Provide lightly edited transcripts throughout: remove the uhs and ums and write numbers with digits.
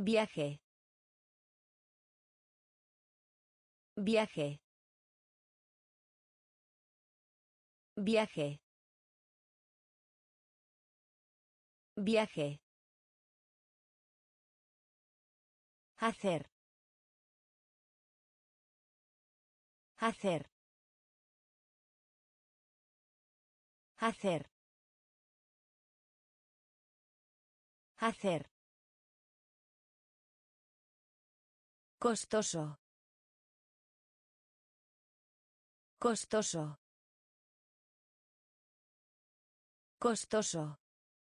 Viaje. Viaje. Viaje. Viaje. Hacer. Hacer. Hacer. Hacer. Costoso. Costoso. Costoso.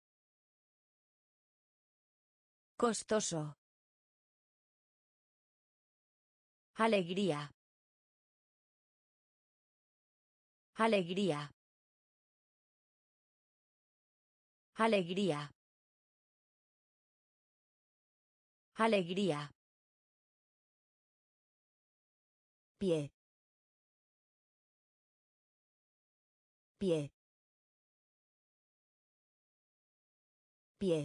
Costoso. Alegría. Alegría. Alegría. Alegría. Pie. Pie. Pie.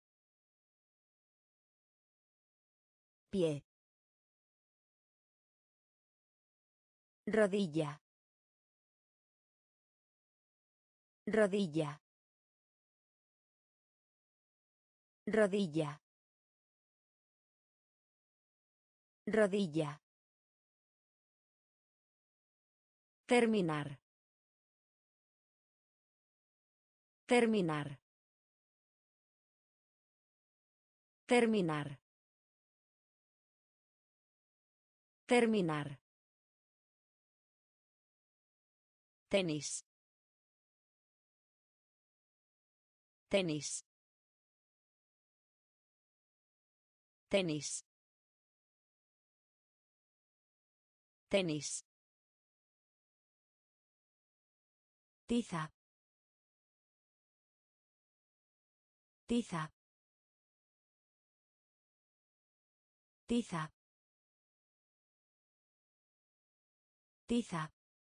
Pie. Rodilla. Rodilla. Rodilla. Rodilla. Terminar. Terminar. Terminar. Terminar. Tenis. Tenis. Tenis. Tenis. Tiza. Tiza. Tiza. Tiza.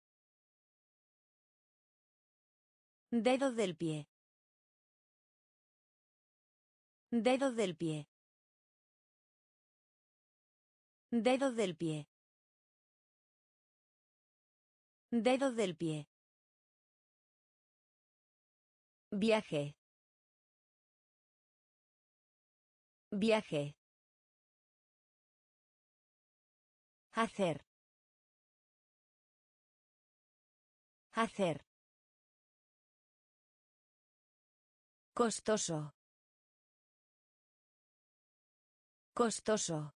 Dedo del pie. Dedo del pie. Dedo del pie. Dedo del pie. Viaje. Viaje. Hacer. Hacer. Costoso. Costoso.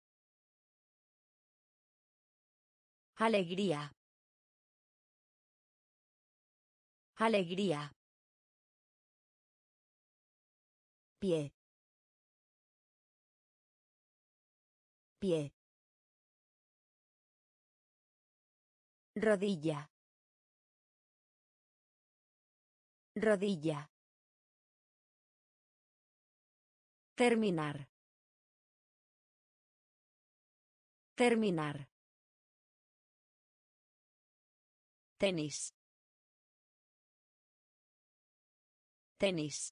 Alegría. Alegría. Pie. Pie. Rodilla. Rodilla. Terminar. Terminar. Tenis. Tenis.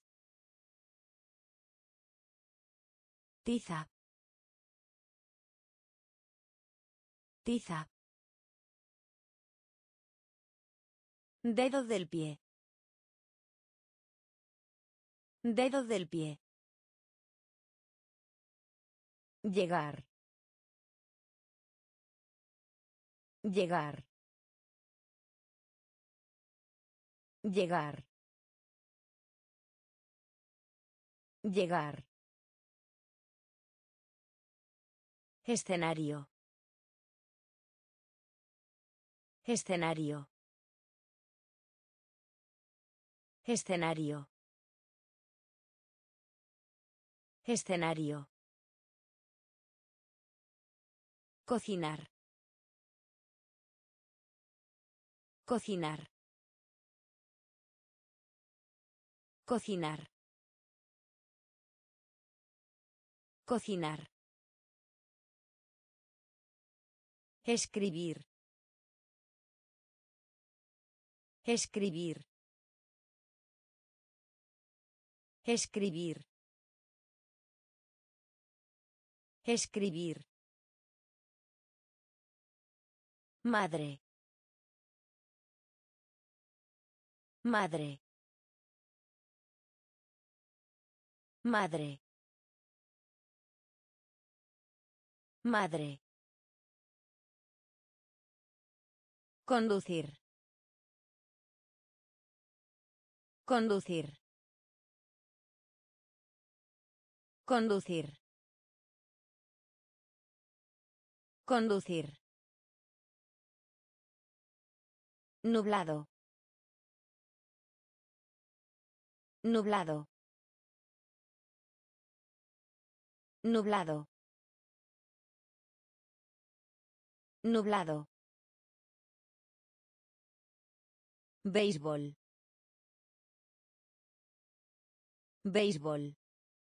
Tiza. Tiza. Dedo del pie. Dedo del pie. Llegar. Llegar. Llegar. Llegar. Escenario. Escenario. Escenario. Escenario. Cocinar. Cocinar. Cocinar. Cocinar. Escribir. Escribir. Escribir. Escribir. Madre. Madre. Madre. Madre. Conducir. Conducir. Conducir. Conducir. Nublado. Nublado. Nublado. Nublado. Béisbol. Béisbol.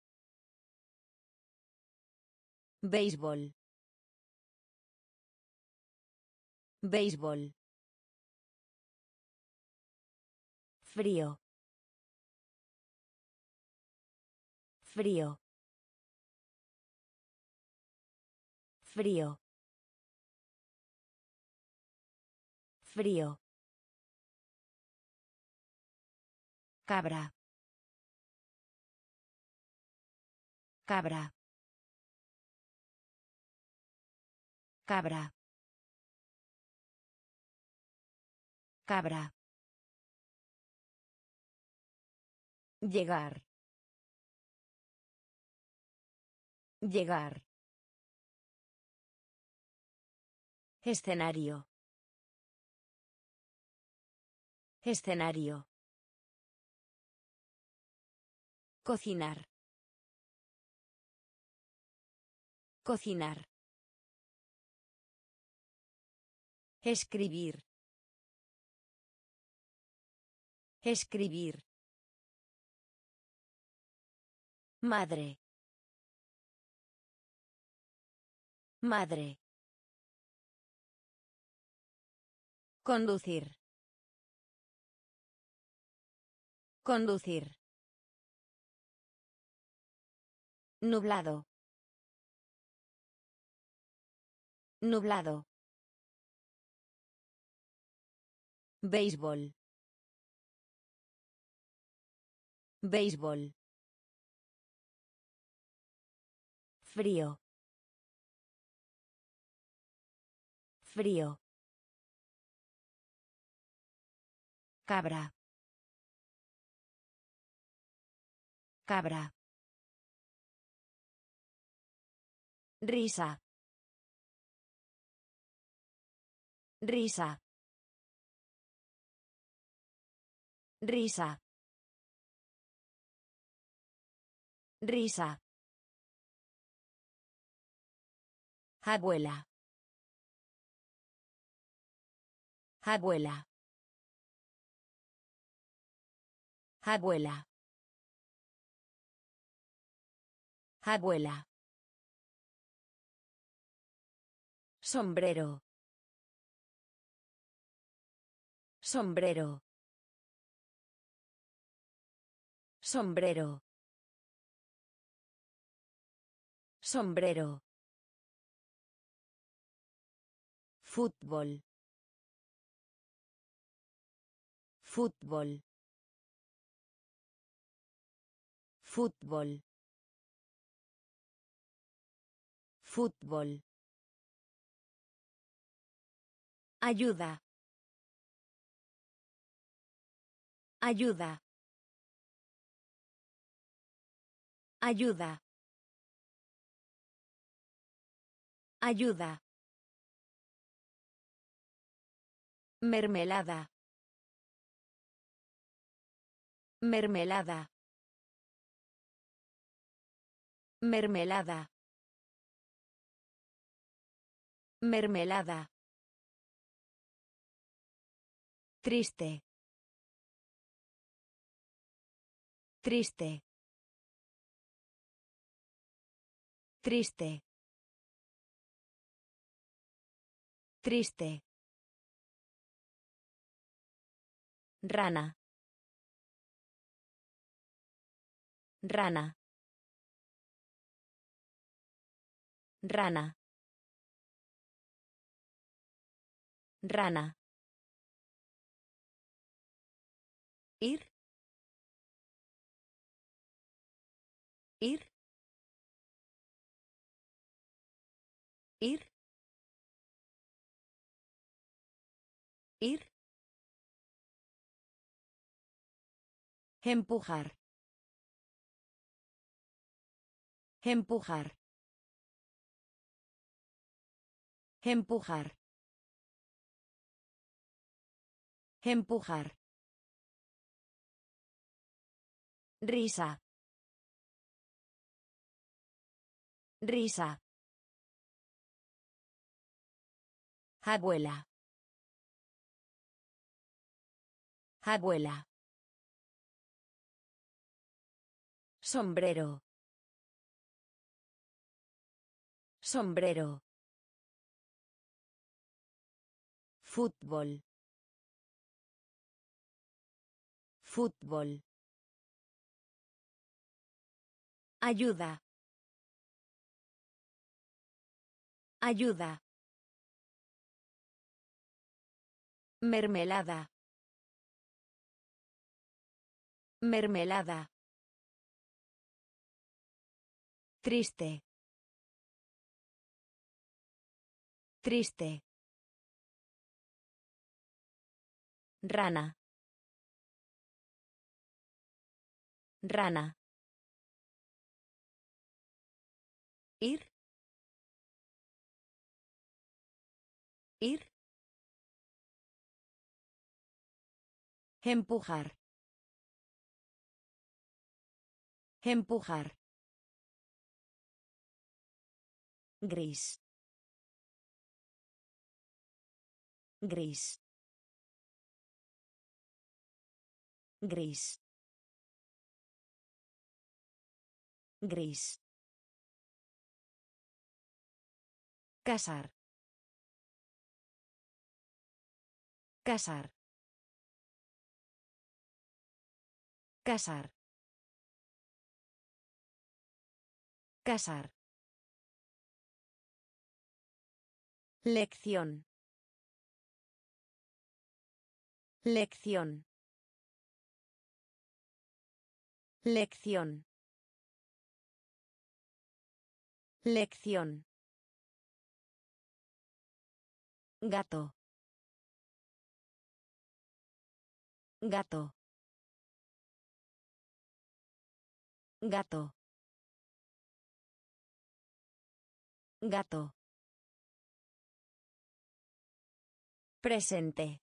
Béisbol. Béisbol. Frío. Frío. Frío. Frío. Cabra. Cabra. Cabra. Cabra. Llegar. Llegar. Escenario. Escenario. Cocinar. Cocinar. Escribir. Escribir. Madre. Madre. Conducir. Conducir. Nublado. Nublado. Béisbol. Béisbol. Frío. Frío. Cabra. Cabra. Risa. Risa. Risa. Risa. Abuela. Abuela. Abuela. Abuela. Sombrero. Sombrero. Sombrero. Sombrero. Fútbol. Fútbol. Fútbol. Fútbol. Ayuda. Ayuda. Ayuda. Ayuda. Mermelada. Mermelada. Mermelada. Mermelada. Triste. Triste. Triste. Triste. Rana. Rana. Rana. Rana. Ir. Ir. Ir. Ir. Empujar. Empujar. Empujar. Empujar. Risa. Risa. Abuela. Abuela. Sombrero. Sombrero. Fútbol. Fútbol. Ayuda. Ayuda. Mermelada. Mermelada. Triste. Triste. Rana. Rana. Ir. Ir. Empujar. Empujar. Gris. Gris. Gris. Gris. Casar. Casar. Casar. Casar. Lección. Lección. Lección. Lección. Gato. Gato. Gato. Gato. Presente.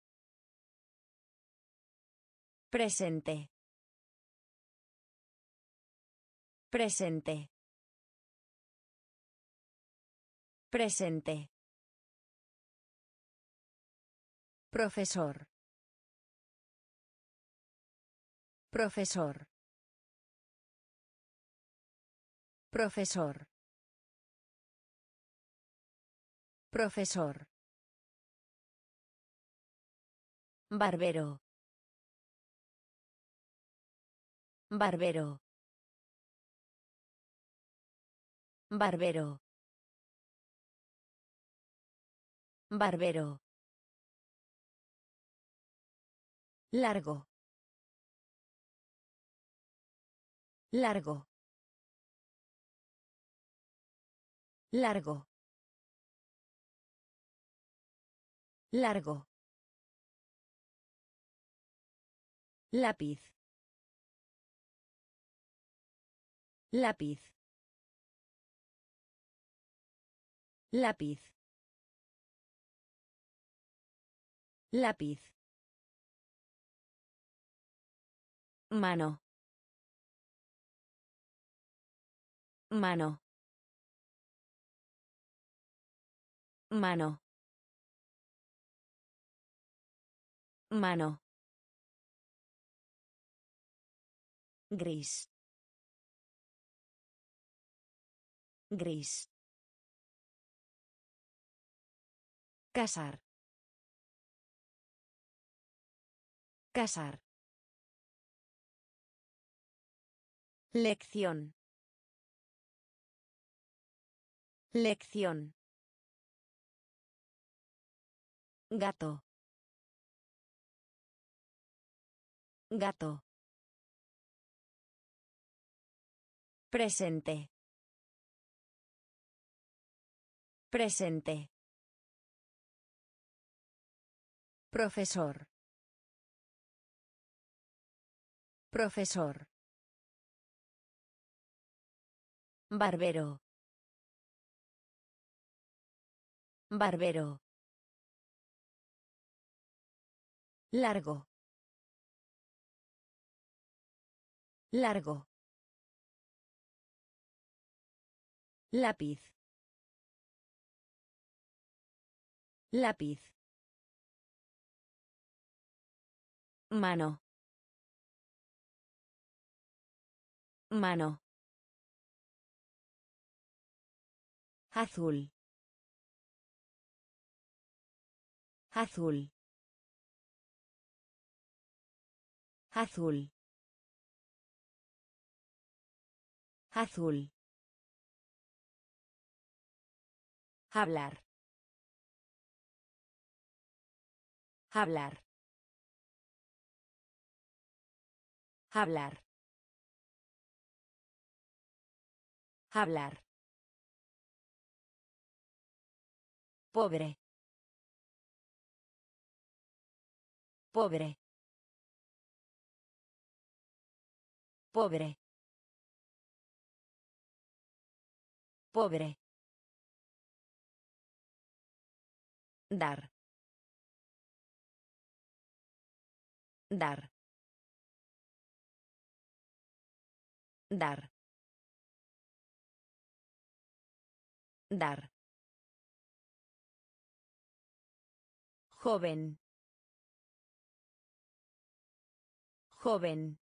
Presente. Presente. Presente. Profesor. Profesor. Profesor. Profesor. Barbero. Barbero. Barbero. Barbero. Largo. Largo. Largo. Largo. Lápiz. Lápiz. Lápiz. Lápiz. Mano. Mano. Mano. Mano. Gris. Gris. Casar. Casar. Lección. Lección. Gato. Gato. Presente. Presente. Profesor. Profesor. Barbero. Barbero. Largo. Largo. Lápiz. Lápiz. Mano. Mano. Azul. Azul. Azul. Azul. Hablar. Hablar. Hablar. Hablar. Pobre. Pobre. Pobre. Pobre. Dar. Dar. Dar. Dar. Joven. Joven.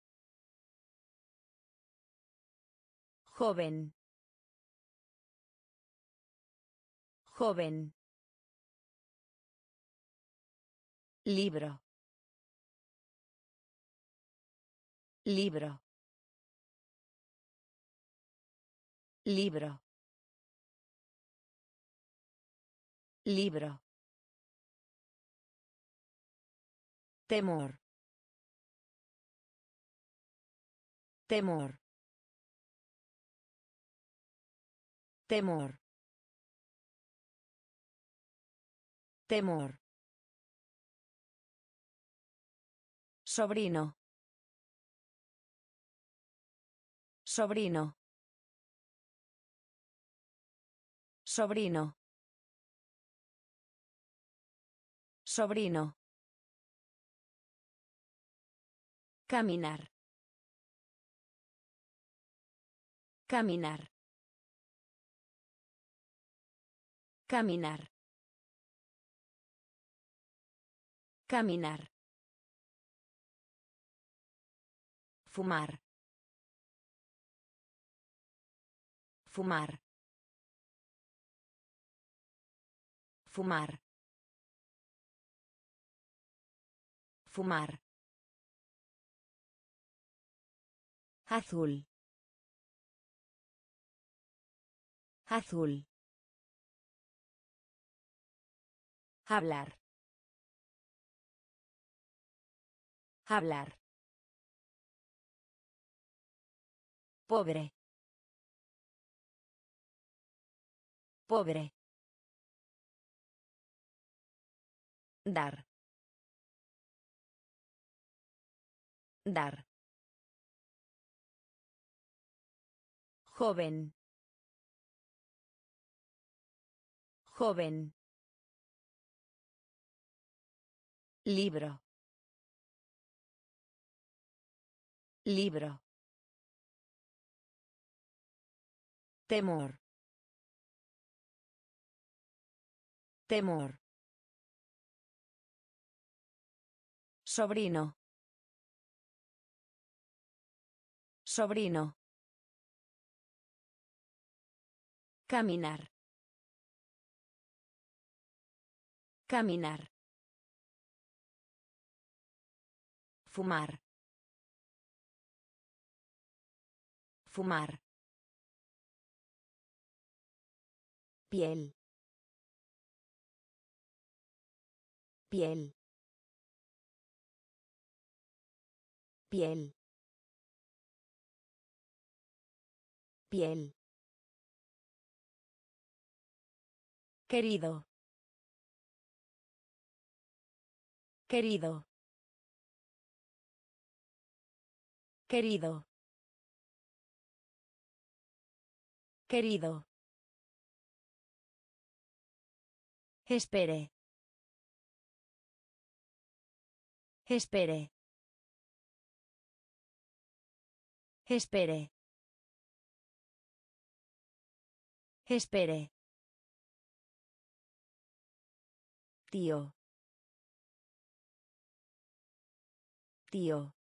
Joven. Joven. Libro. Libro. Libro. Libro. Temor. Temor. Temor. Temor. Sobrino. Sobrino. Sobrino. Sobrino. Caminar. Caminar. Caminar. Caminar. Fumar. Fumar. Fumar. Fumar. Azul. Azul. Hablar. Hablar. Pobre. Pobre. Dar. Dar. Joven. Joven. Libro. Libro. Temor. Temor. Sobrino. Sobrino. Caminar. Caminar. Fumar. Fumar. Piel. Piel. Piel. Piel. Querido. Querido. Querido. Querido. Espere. Espere. Espere. Espere. Tío. Tío.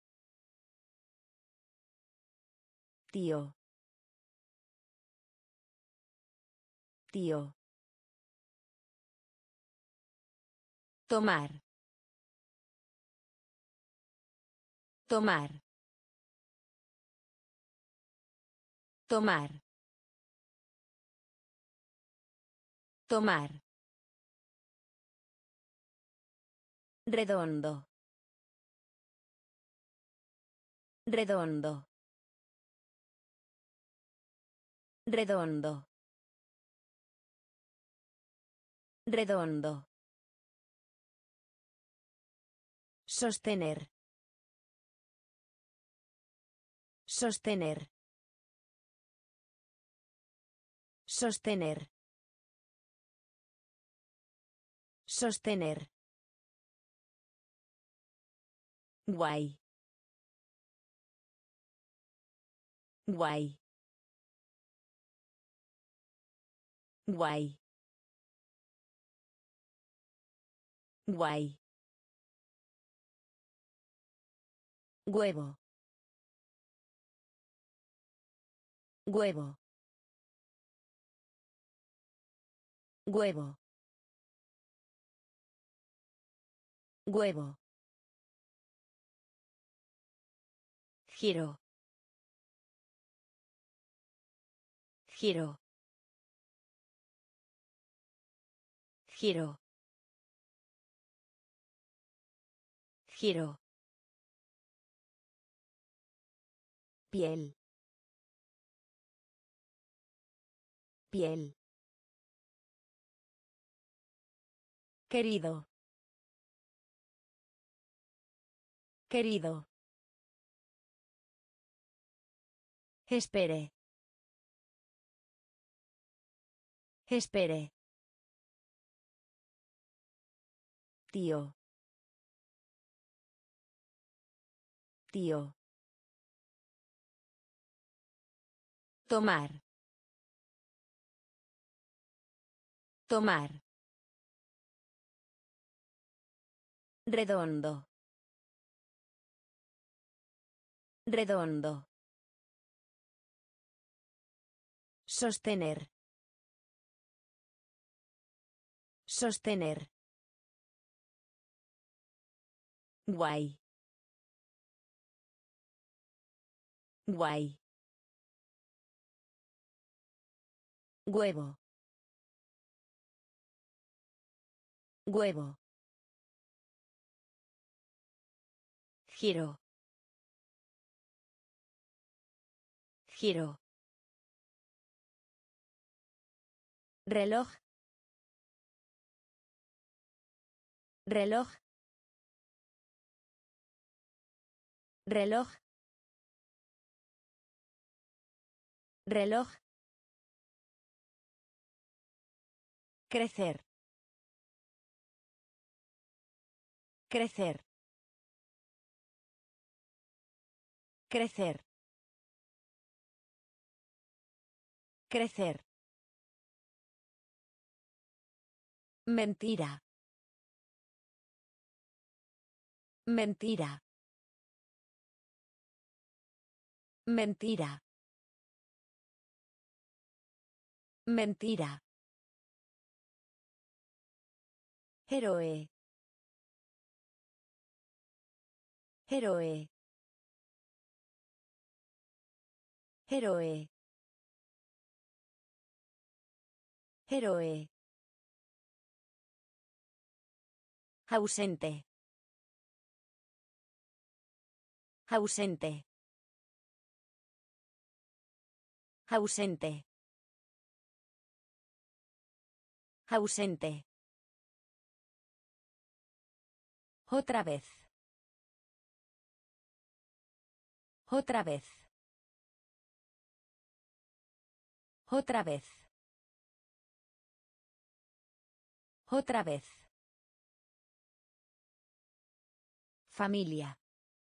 Tío. Tío. Tomar. Tomar. Tomar. Tomar. Redondo. Redondo. Redondo. Redondo. Sostener. Sostener. Sostener. Sostener. Guay. Guay. Guay. Guay. Huevo. Huevo. Huevo. Huevo. Giro. Giro. Giro. Giro. Piel. Piel. Querido. Querido. Espere. Espere. Tío. Tío. Tomar. Tomar. Redondo. Redondo. Sostener. Sostener. Guay. Guay. Huevo. Huevo. Giro. Giro. Reloj. Reloj. Reloj. Reloj. Crecer. Crecer. Crecer. Crecer. Mentira. Mentira. Mentira. Mentira. Héroe. Héroe. Héroe. Héroe. Ausente. Ausente. Ausente. Ausente. Otra vez. Otra vez. Otra vez. Otra vez. Familia.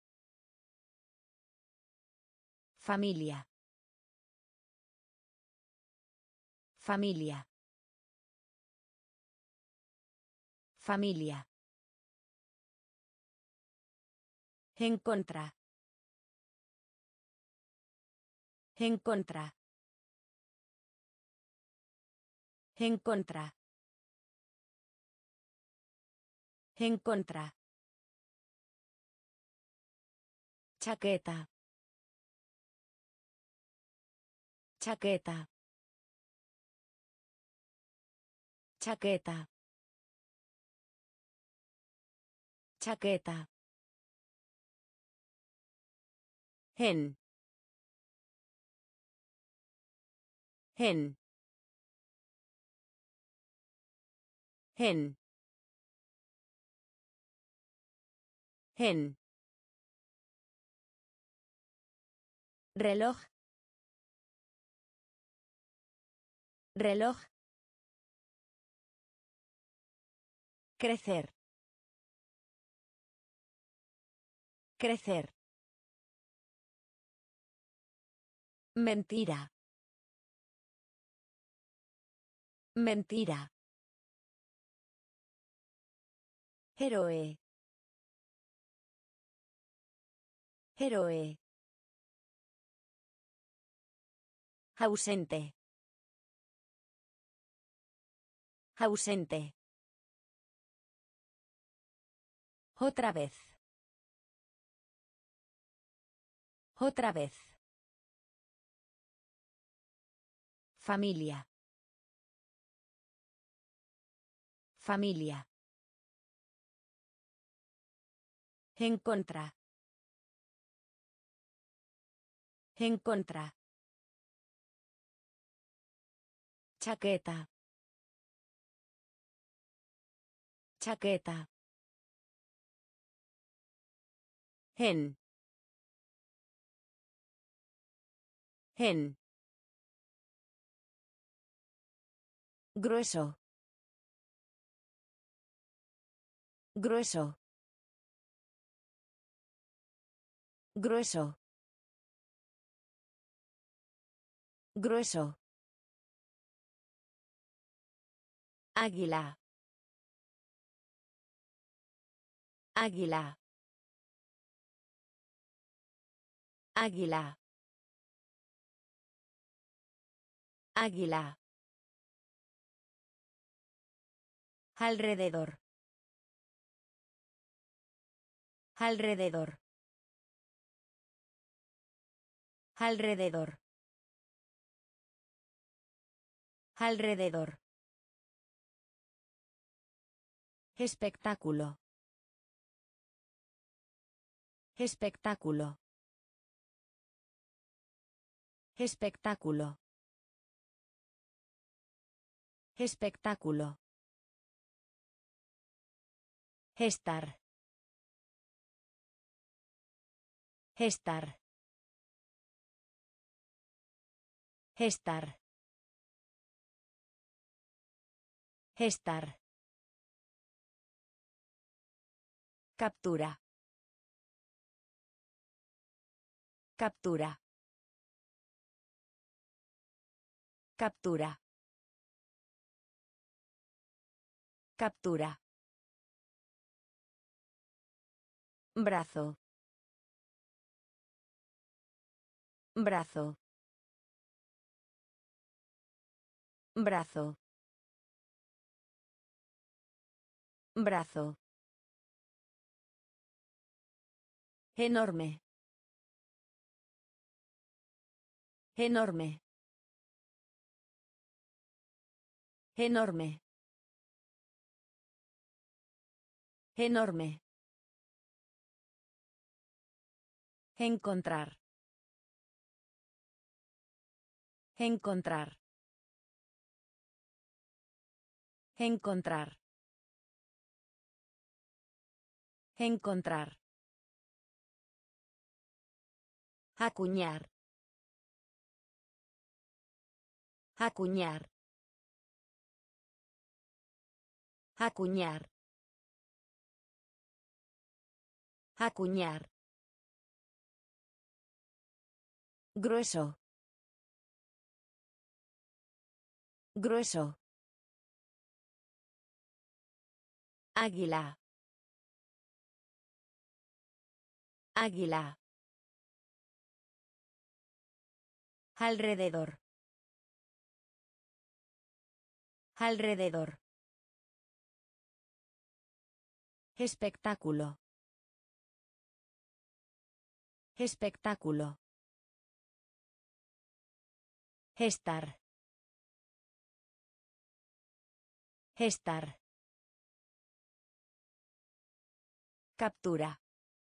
Familia. Familia. Familia. En contra. En contra. En contra. En contra. Chaqueta. Chaqueta. Chaqueta. Chaqueta. En. En. En. En. Reloj. Reloj. Crecer. Crecer. Mentira. Mentira. Héroe. Héroe. Ausente. Ausente. Otra vez. Otra vez. Familia. Familia. En contra. En contra. Chaqueta. Chaqueta. En. En. Grueso. Grueso. Grueso. Grueso. Águila. Águila. Águila. Águila. Alrededor. Alrededor. Alrededor. Alrededor. Espectáculo. Espectáculo. Espectáculo. Espectáculo. Estar. Estar. Estar. Estar. Captura. Captura. Captura. Captura. Brazo. Brazo. Brazo. Brazo. Enorme. Enorme. Enorme. Enorme. Encontrar. Encontrar. Encontrar. Encontrar. Acuñar. Acuñar. Acuñar. Acuñar. Grueso. Grueso. Águila. Águila. Alrededor. Alrededor. Espectáculo. Espectáculo. Estar. Estar. Captura.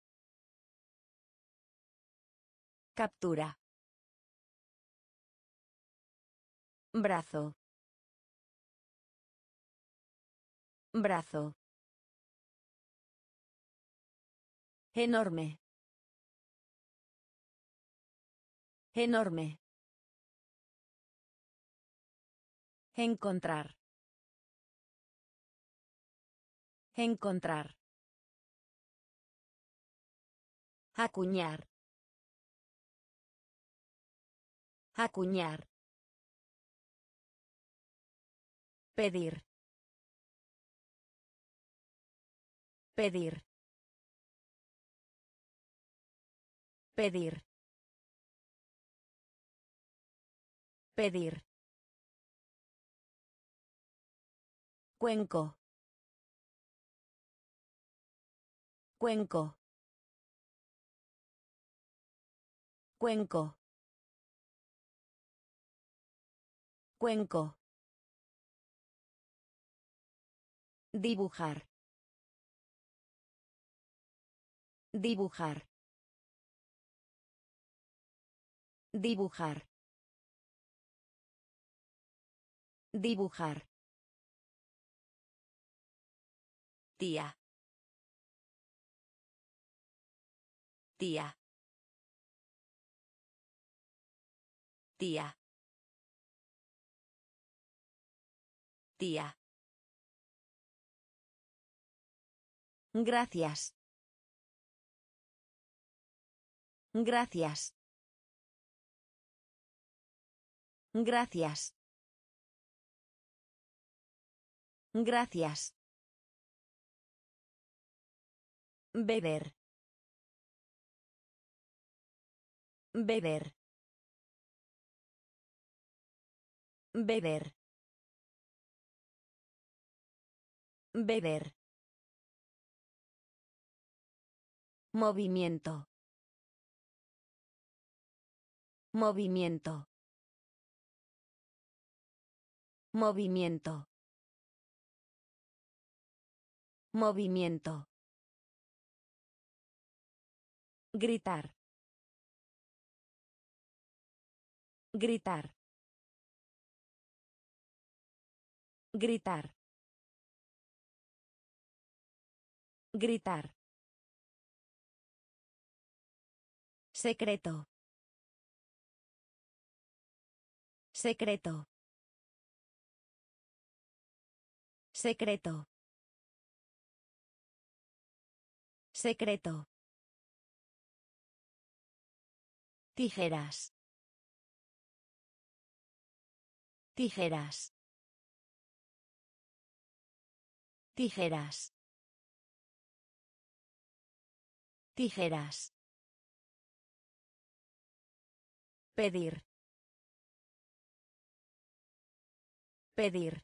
Captura. Brazo. Brazo. Enorme. Enorme. Encontrar. Encontrar. Acuñar. Acuñar. Pedir. Pedir. Pedir. Pedir. Cuenco. Cuenco. Cuenco. Cuenco. Dibujar. Dibujar. Dibujar. Dibujar. Tía. Tía. Tía. Tía. Gracias. Gracias. Gracias. Gracias. Beber. Beber. Beber. Beber. Movimiento. Movimiento. Movimiento. Movimiento. Gritar. Gritar. Gritar. Gritar. Secreto. Secreto. Secreto. Secreto. Tijeras. Tijeras. Tijeras. Tijeras. Pedir. Pedir.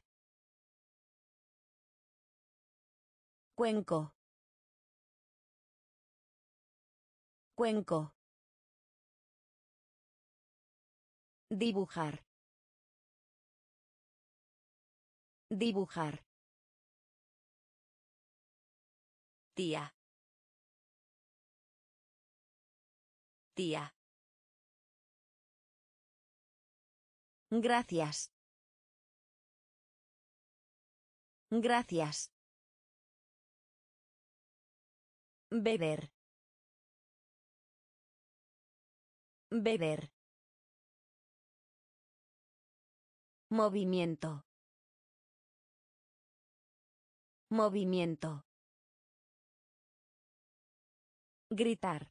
Cuenco. Cuenco. Dibujar. Dibujar. Tía. Tía. Gracias. Gracias. Beber. Beber. Movimiento. Movimiento. Gritar.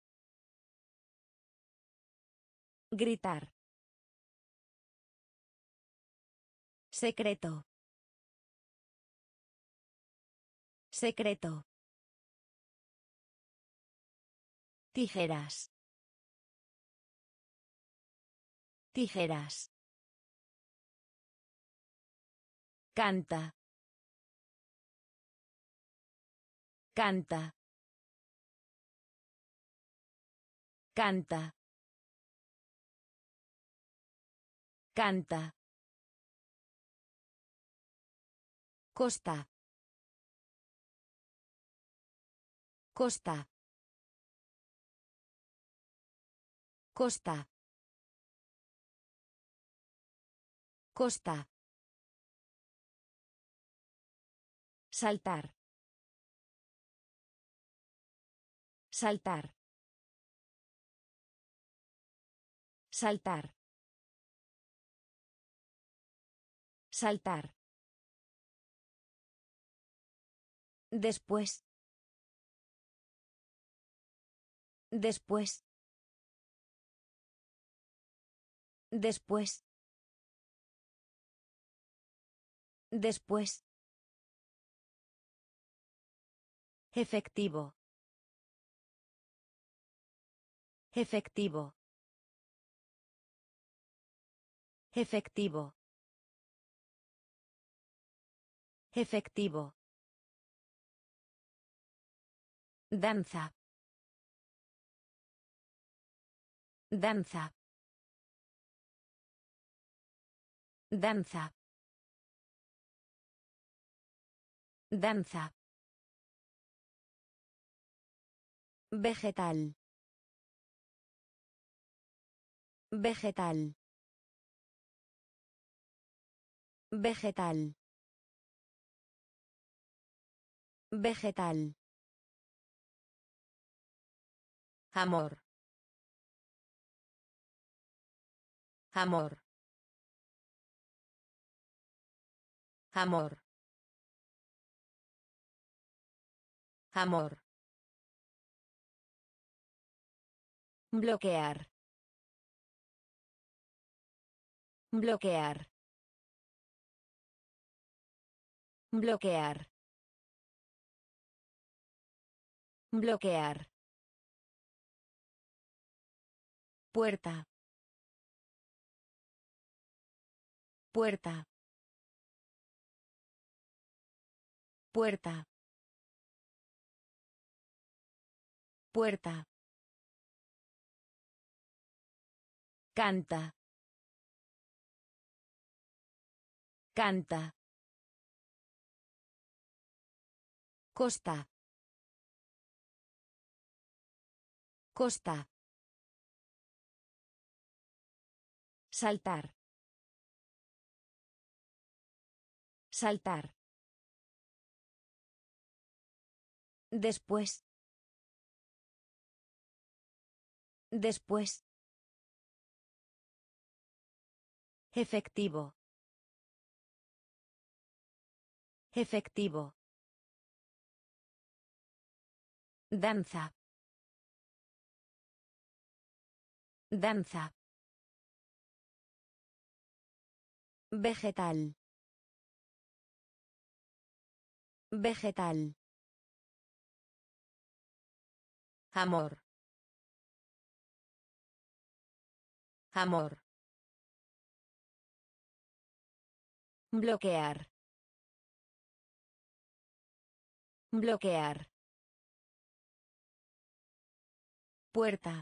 Gritar. Secreto. Secreto. Tijeras. Tijeras. Canta. Canta. Canta. Canta. Costa. Costa. Costa. Costa. Saltar. Saltar. Saltar. Saltar. Después. Después. Después. Después. Efectivo. Efectivo. Efectivo. Efectivo. Danza. Danza. Danza. Danza. Vegetal. Vegetal. Vegetal. Vegetal. Amor. Amor. Amor. Amor. Bloquear. Bloquear. Bloquear. Bloquear. Puerta. Puerta. Puerta. Puerta. Canta. Canta. Costa. Costa. Saltar. Saltar. Después. Después. Efectivo. Efectivo. Danza. Danza. Vegetal. Vegetal. Amor. Amor. Bloquear. Bloquear. Puerta.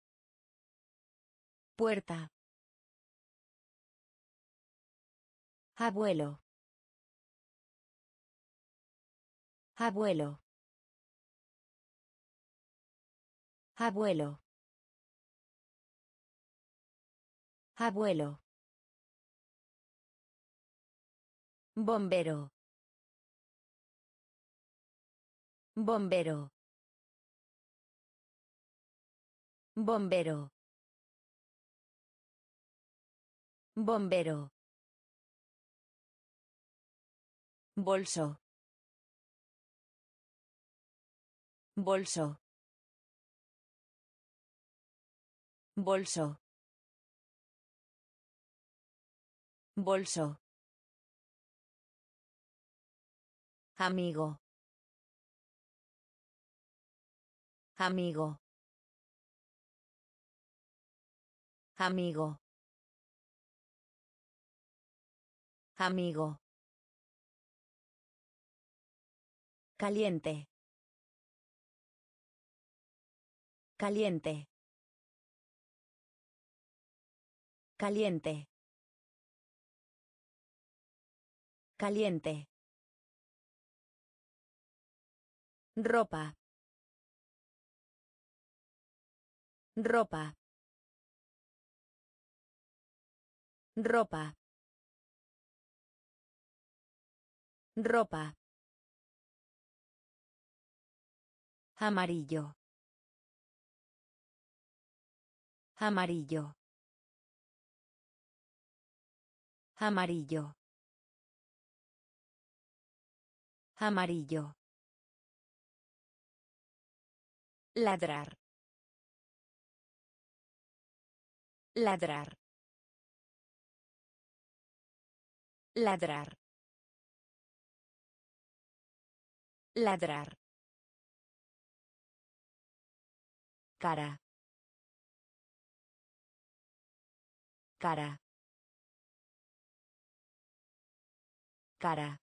Puerta. Abuelo. Abuelo. Abuelo. Abuelo. Bombero. Bombero. Bombero. Bombero. Bolso. Bolso. Bolso. Bolso. Amigo. Amigo. Amigo. Amigo. Caliente. Caliente. Caliente. Caliente. Ropa. Ropa. Ropa. Ropa. Amarillo. Amarillo. Amarillo. Amarillo. Ladrar. Ladrar. Ladrar. Ladrar. Cara. Cara. Cara.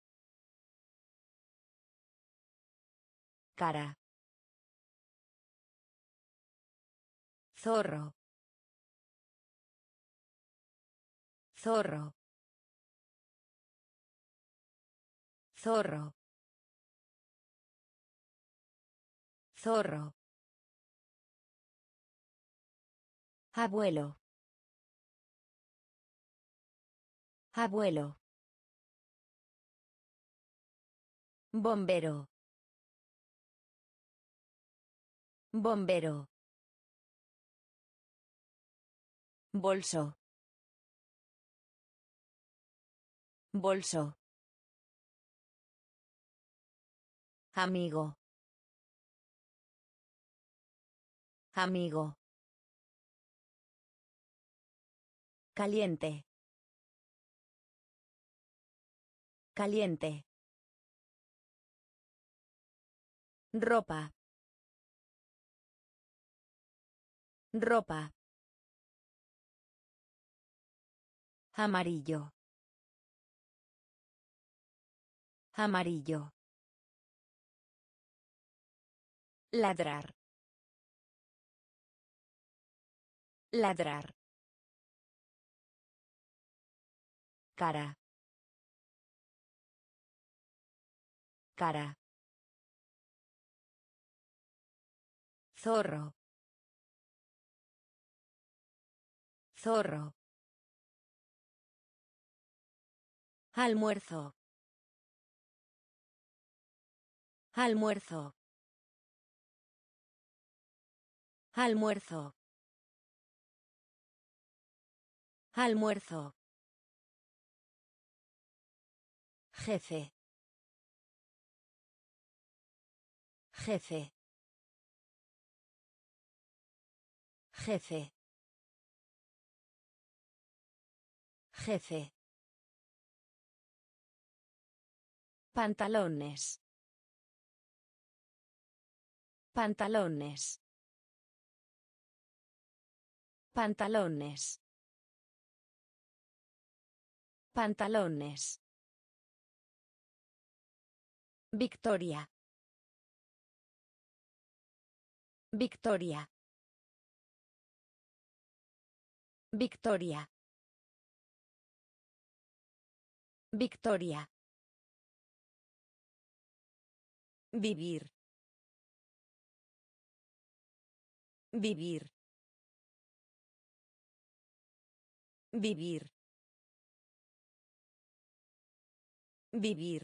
Cara. Zorro. Zorro. Zorro. Zorro. Abuelo. Abuelo. Bombero. Bombero. Bolso. Bolso. Amigo. Amigo. Caliente. Caliente. Ropa. Ropa. Amarillo. Amarillo. Ladrar. Ladrar. Cara. Cara. Zorro. Zorro. Almuerzo. Almuerzo. Almuerzo. Almuerzo. Jefe. Jefe. Jefe. Jefe. Pantalones. Pantalones. Pantalones. Pantalones. Victoria. Victoria. Victoria. Victoria. Vivir. Vivir. Vivir. Vivir.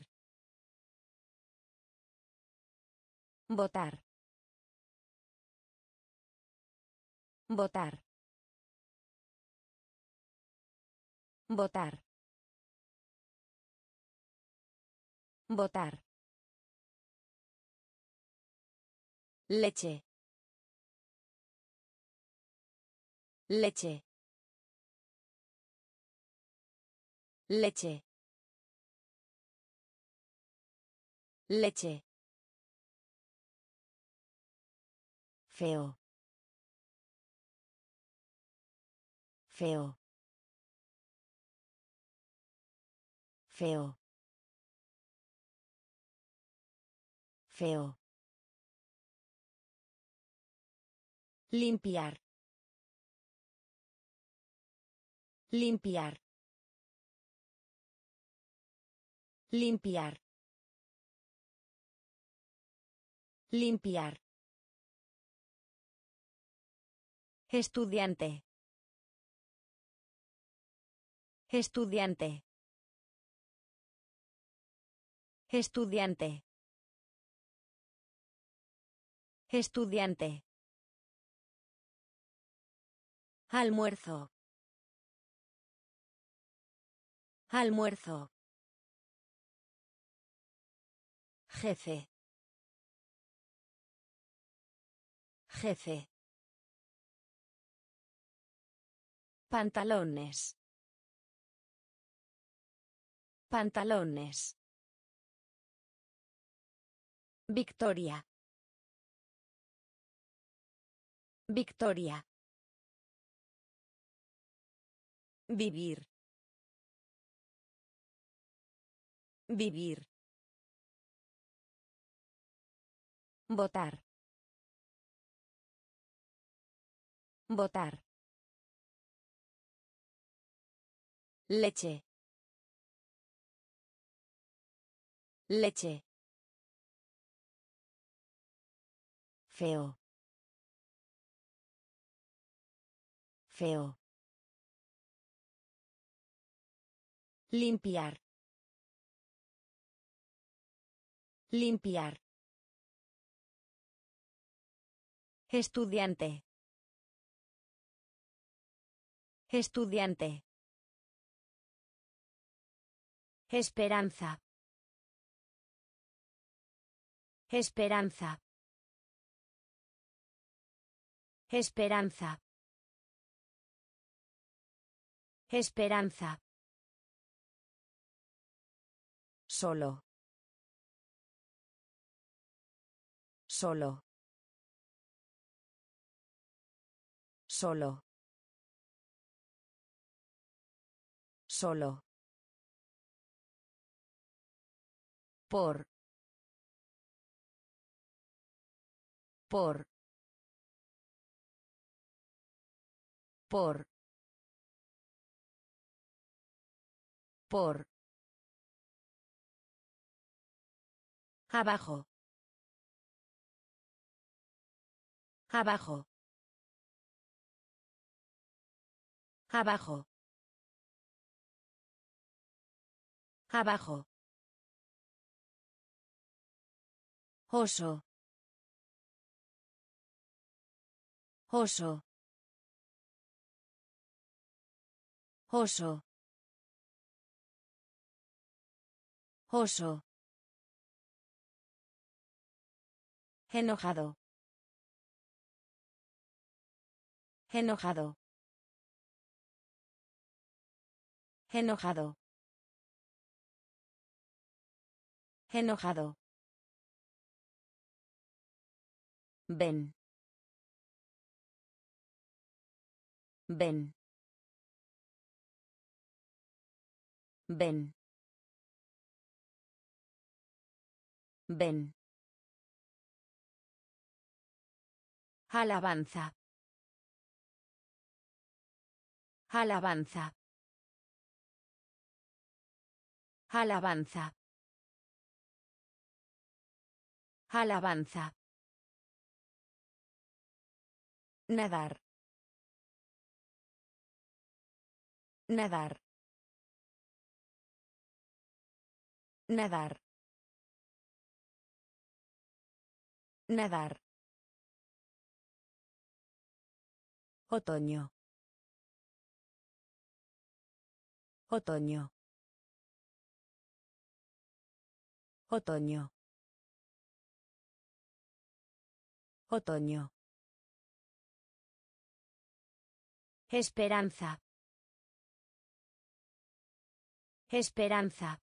Votar. Votar. Votar. Votar. Leche. Leche. Leche. Leche. Feo. Feo. Feo. Feo. Limpiar. Limpiar. Limpiar. Limpiar. Estudiante. Estudiante. Estudiante. Estudiante. Almuerzo. Almuerzo. Jefe. Jefe. Pantalones. Pantalones. Victoria. Victoria. Vivir. Vivir. Votar. Votar. Leche. Leche. Feo. Feo. Limpiar. Limpiar. Estudiante. Estudiante. Esperanza. Esperanza. Esperanza. Esperanza. Solo. Solo. Solo. Solo. Por. Por. Por. Por. Abajo. Abajo. Abajo. Abajo. Oso. Oso. Oso. Oso. Enojado. Enojado. Enojado. Enojado. Ven. Ven. Ven. Ven. Alabanza. Alabanza. Alabanza. Alabanza. Nadar. Nadar. Nadar. Nadar. Otoño. Otoño. Otoño. Otoño. Esperanza. Esperanza.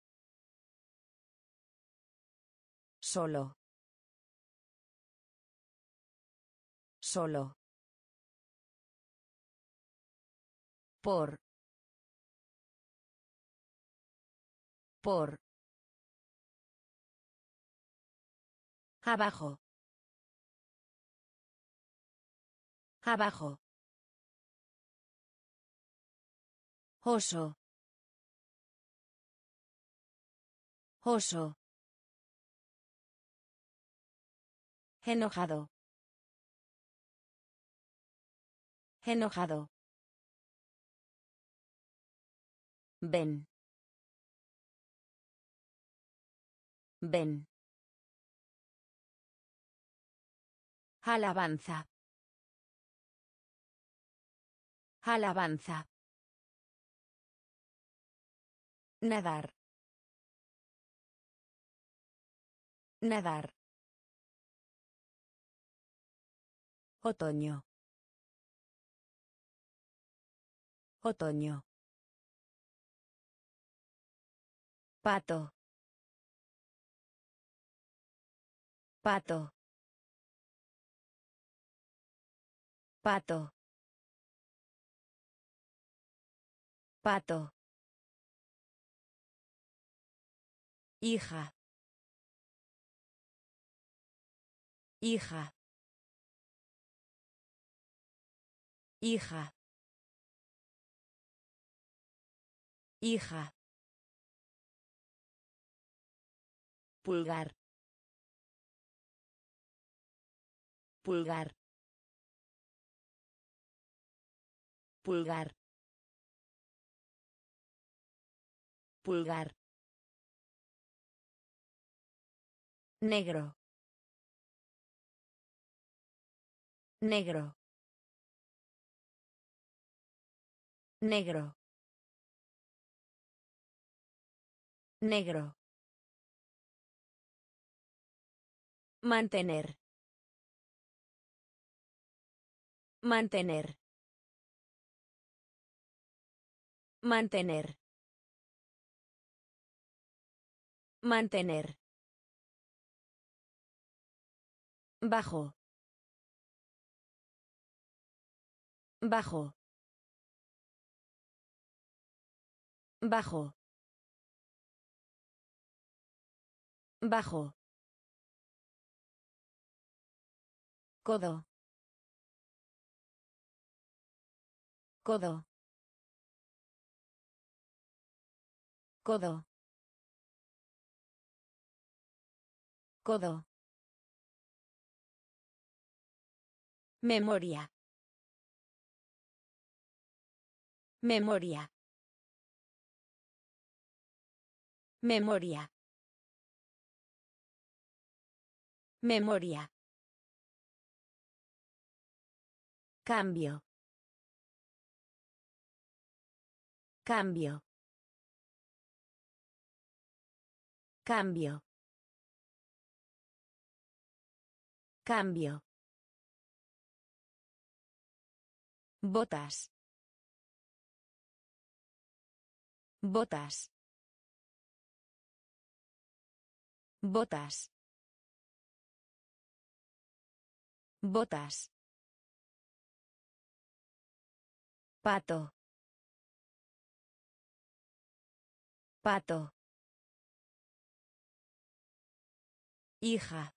Solo. Solo. Por. Por. Abajo. Abajo. Oso. Oso. Enojado. Enojado. Ven. Ven. Alabanza. Alabanza. Nadar. Nadar. Otoño. Otoño. Pato. Pato. Pato. Pato. Hija. Hija. Hija. Hija. Pulgar. Pulgar. Pulgar. Pulgar. Negro. Negro. Negro. Negro. Mantener. Mantener. Mantener. Mantener. Bajo. Bajo. Bajo. Bajo. Codo. Codo. Codo. Codo. Memoria. Memoria. Memoria. Memoria. Cambio. Cambio. Cambio. Cambio. Botas. Botas. Botas. Botas. Pato. Pato. Hija.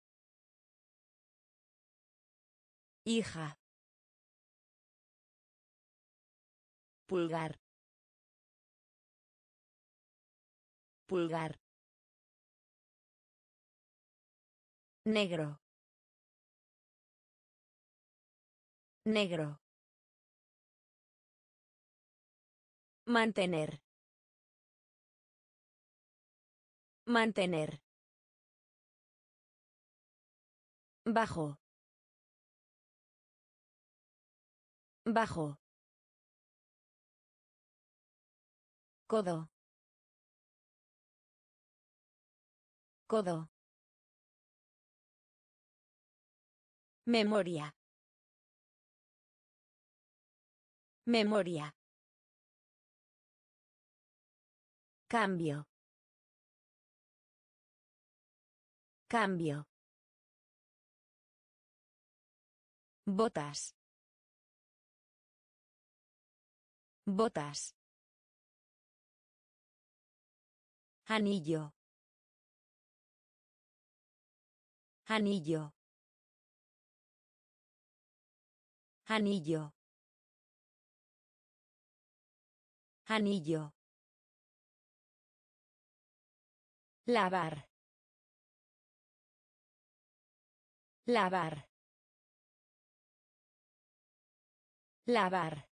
Hija. Pulgar. Pulgar. Negro. Negro. Mantener. Mantener. Bajo. Bajo. Codo. Codo. Memoria. Memoria. Cambio. Cambio. Botas. Botas. Anillo. Anillo. Anillo. Anillo. Lavar. Lavar. Lavar.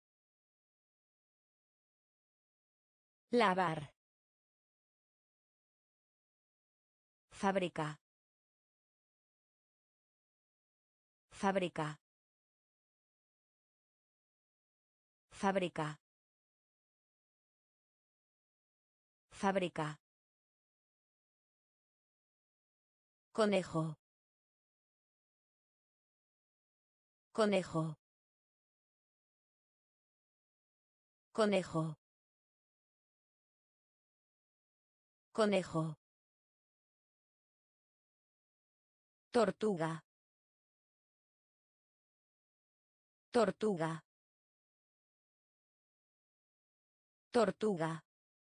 Lavar. Fábrica. Fábrica. Fábrica. Fábrica. Conejo. Conejo. Conejo. Conejo. Tortuga. Tortuga. Tortuga.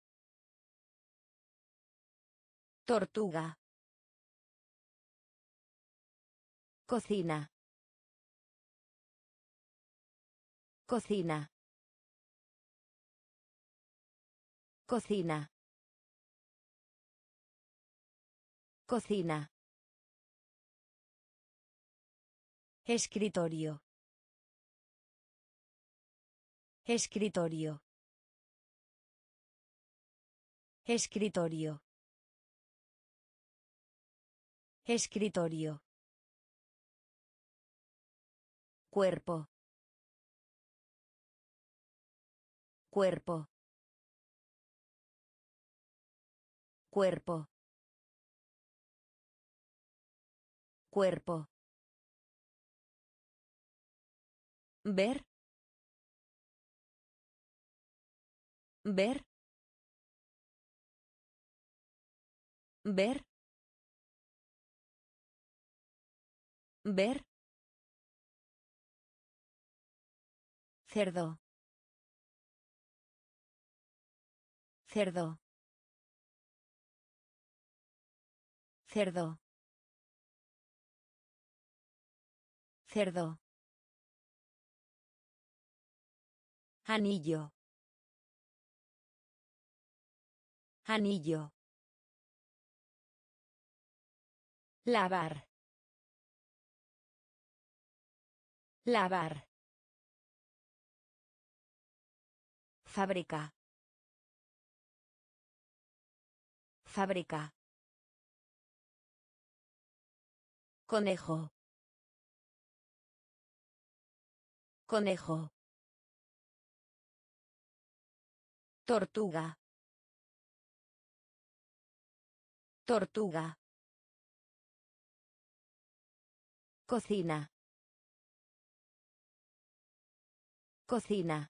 Tortuga. Cocina. Cocina. Cocina. Cocina. Escritorio. Escritorio. Escritorio. Escritorio. Cuerpo. Cuerpo. Cuerpo. Cuerpo. Ver. Ver. Ver. Ver. Cerdo. Cerdo. Cerdo. Cerdo. Anillo. Anillo. Lavar. Lavar. Fábrica. Fábrica. Conejo. Conejo. Tortuga. Tortuga. Cocina. Cocina.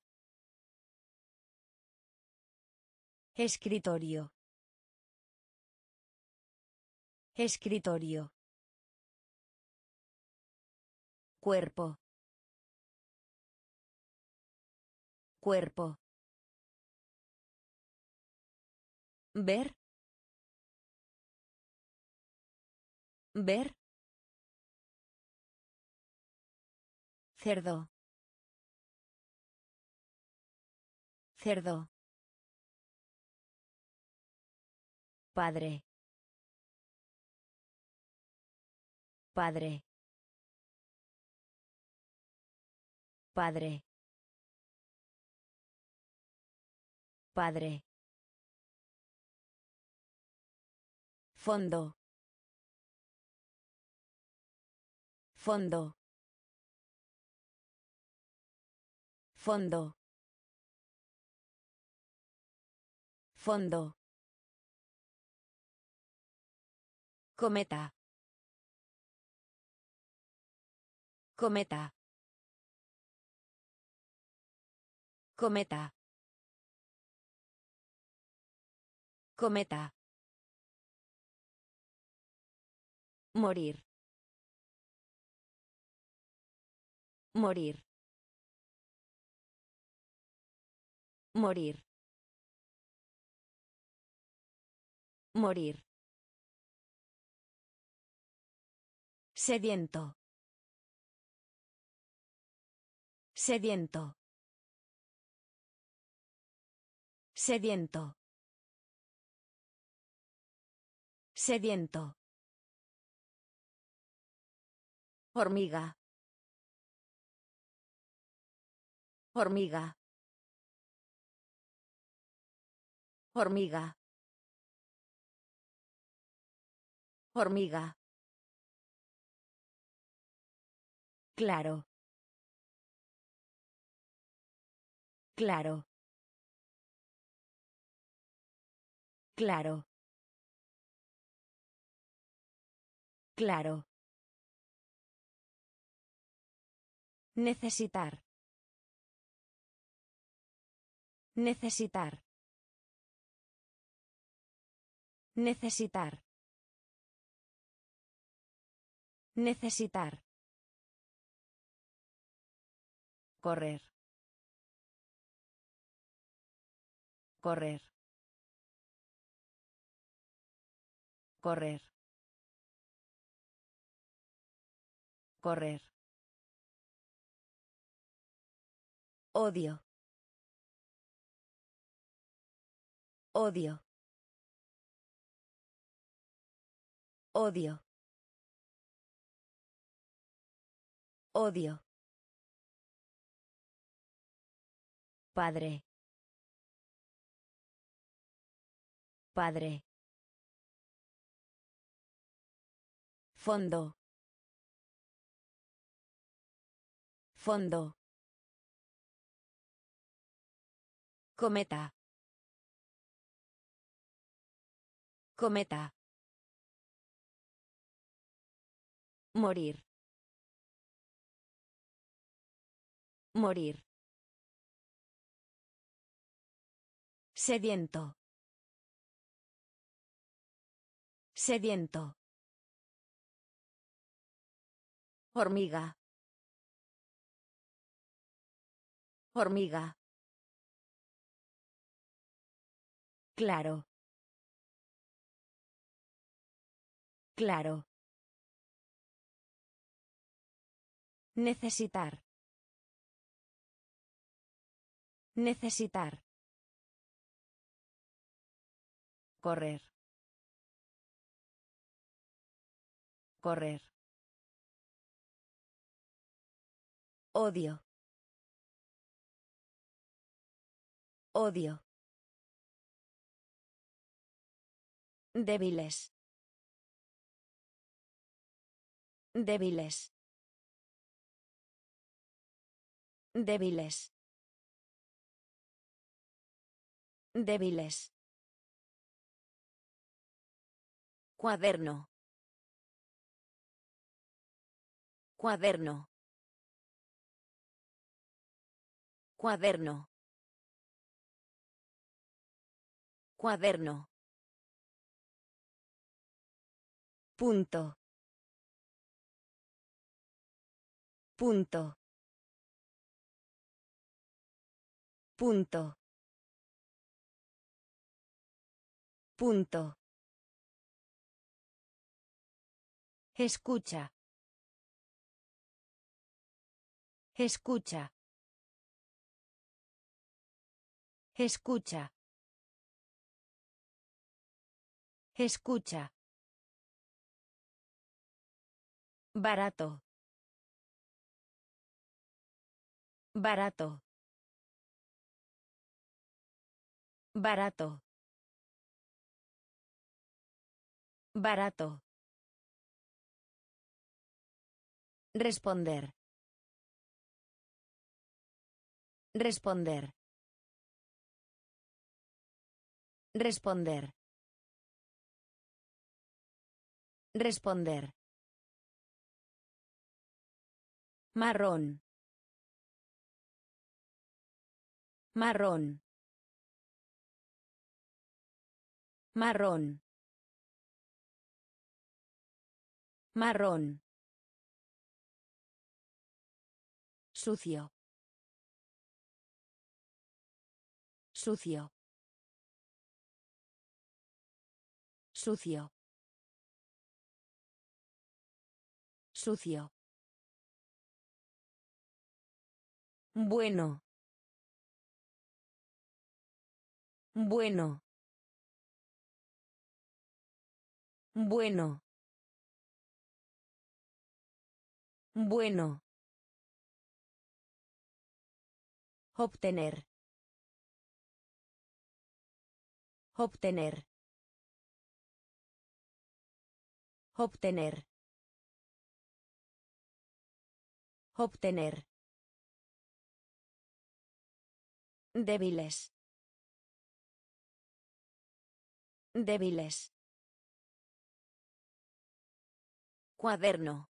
Escritorio. Escritorio. Cuerpo. Cuerpo. Ver. Ver. Cerdo. Cerdo. Padre. Padre. Padre. Padre. Fondo. Fondo. Fondo. Fondo. Cometa. Cometa. Cometa. Cometa. Morir. Morir. Morir. Morir. Sediento. Sediento. Sediento. Sediento. Hormiga. Hormiga. Hormiga. Hormiga. Claro. Claro. Claro. Claro. Necesitar. Necesitar. Necesitar. Necesitar. Correr. Correr. Correr. Correr. Odio. Odio. Odio. Odio. Padre. Padre. Fondo. Fondo. Cometa. Cometa. Morir. Morir. Sediento. Sediento. Hormiga. Hormiga. Claro. Claro. Necesitar. Necesitar. Correr. Correr. Odio. Odio. Débiles. Débiles. Débiles. Débiles. Cuaderno. Cuaderno. Cuaderno. Cuaderno. Punto. Punto. Punto. Punto. Escucha. Escucha. Escucha. Escucha. Barato. Barato. Barato. Barato. Responder. Responder. Responder. Responder. Marrón. Marrón. Marrón. Marrón. Sucio. Sucio. Sucio. Sucio. Bueno. Bueno. Bueno. Bueno. Obtener. Obtener. Obtener. Obtener. Débiles. Débiles. Cuaderno.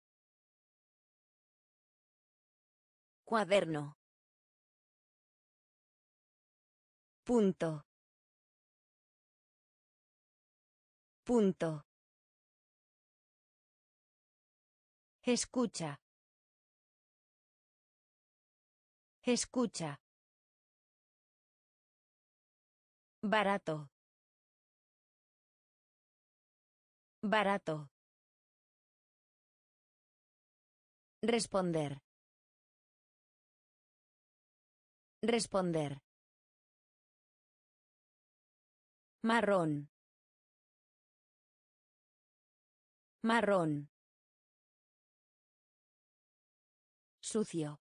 Cuaderno. Punto. Punto. Escucha. Escucha. Barato. Barato. Responder. Responder. Marrón. Marrón. Sucio.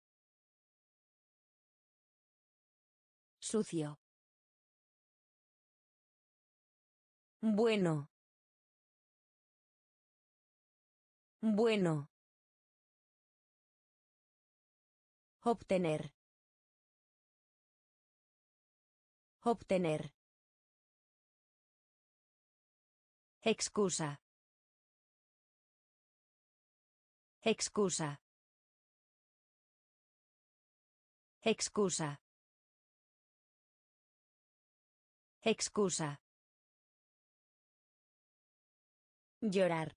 Sucio. Bueno. Bueno. Obtener. Obtener. Excusa. Excusa. Excusa. Excusa. Llorar.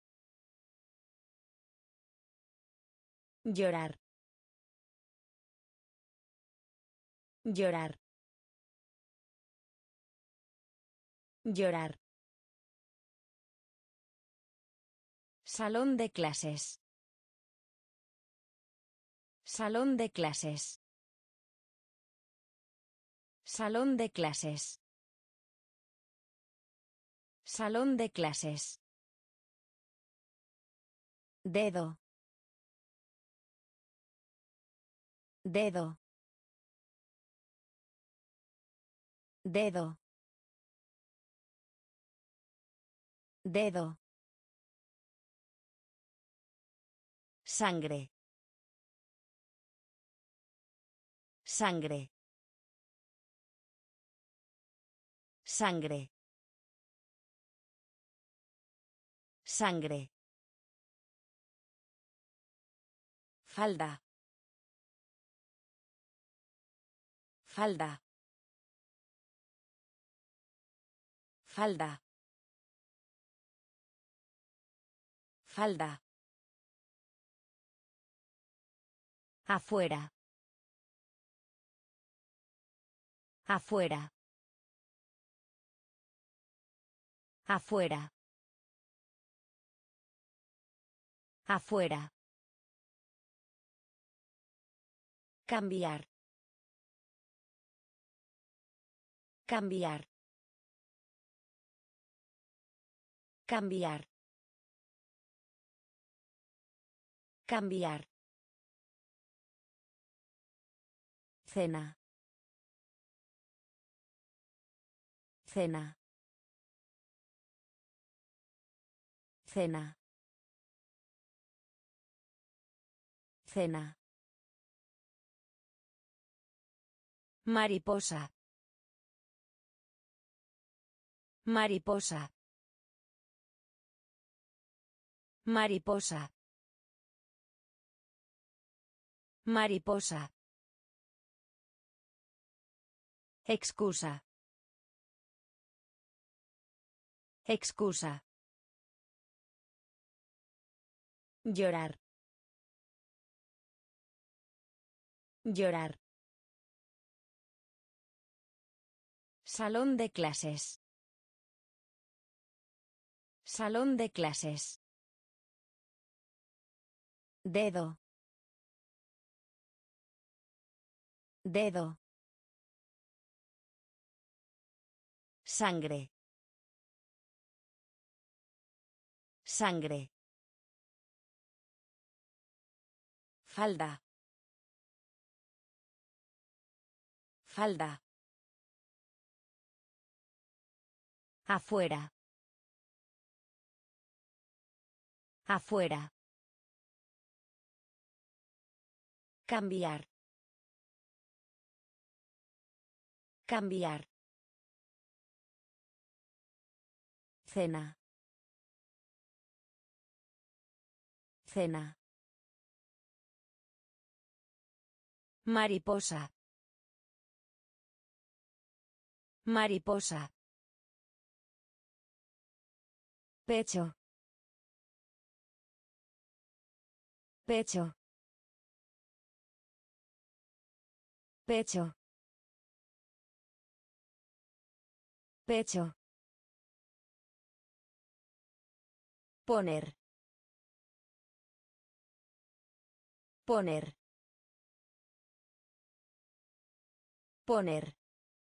Llorar. Llorar. Llorar. Salón de clases. Salón de clases. Salón de clases. Salón de clases. Dedo. Dedo. Dedo. Dedo. Sangre. Sangre. Sangre. Sangre. Falda. Falda. Falda. Falda. Afuera. Afuera. Afuera. Afuera. Cambiar. Cambiar. Cambiar. Cambiar. Cena. Cena. Cena. Cena. Mariposa. Mariposa. Mariposa. Mariposa. Excusa. Excusa. Llorar. Llorar. Salón de clases. Salón de clases. Dedo. Dedo. Sangre. Sangre. Falda. Falda. Afuera. Afuera. Cambiar. Cambiar. Cena. Cena. Mariposa. Mariposa. Pecho. Pecho. Pecho. Pecho. Poner. Poner. Poner.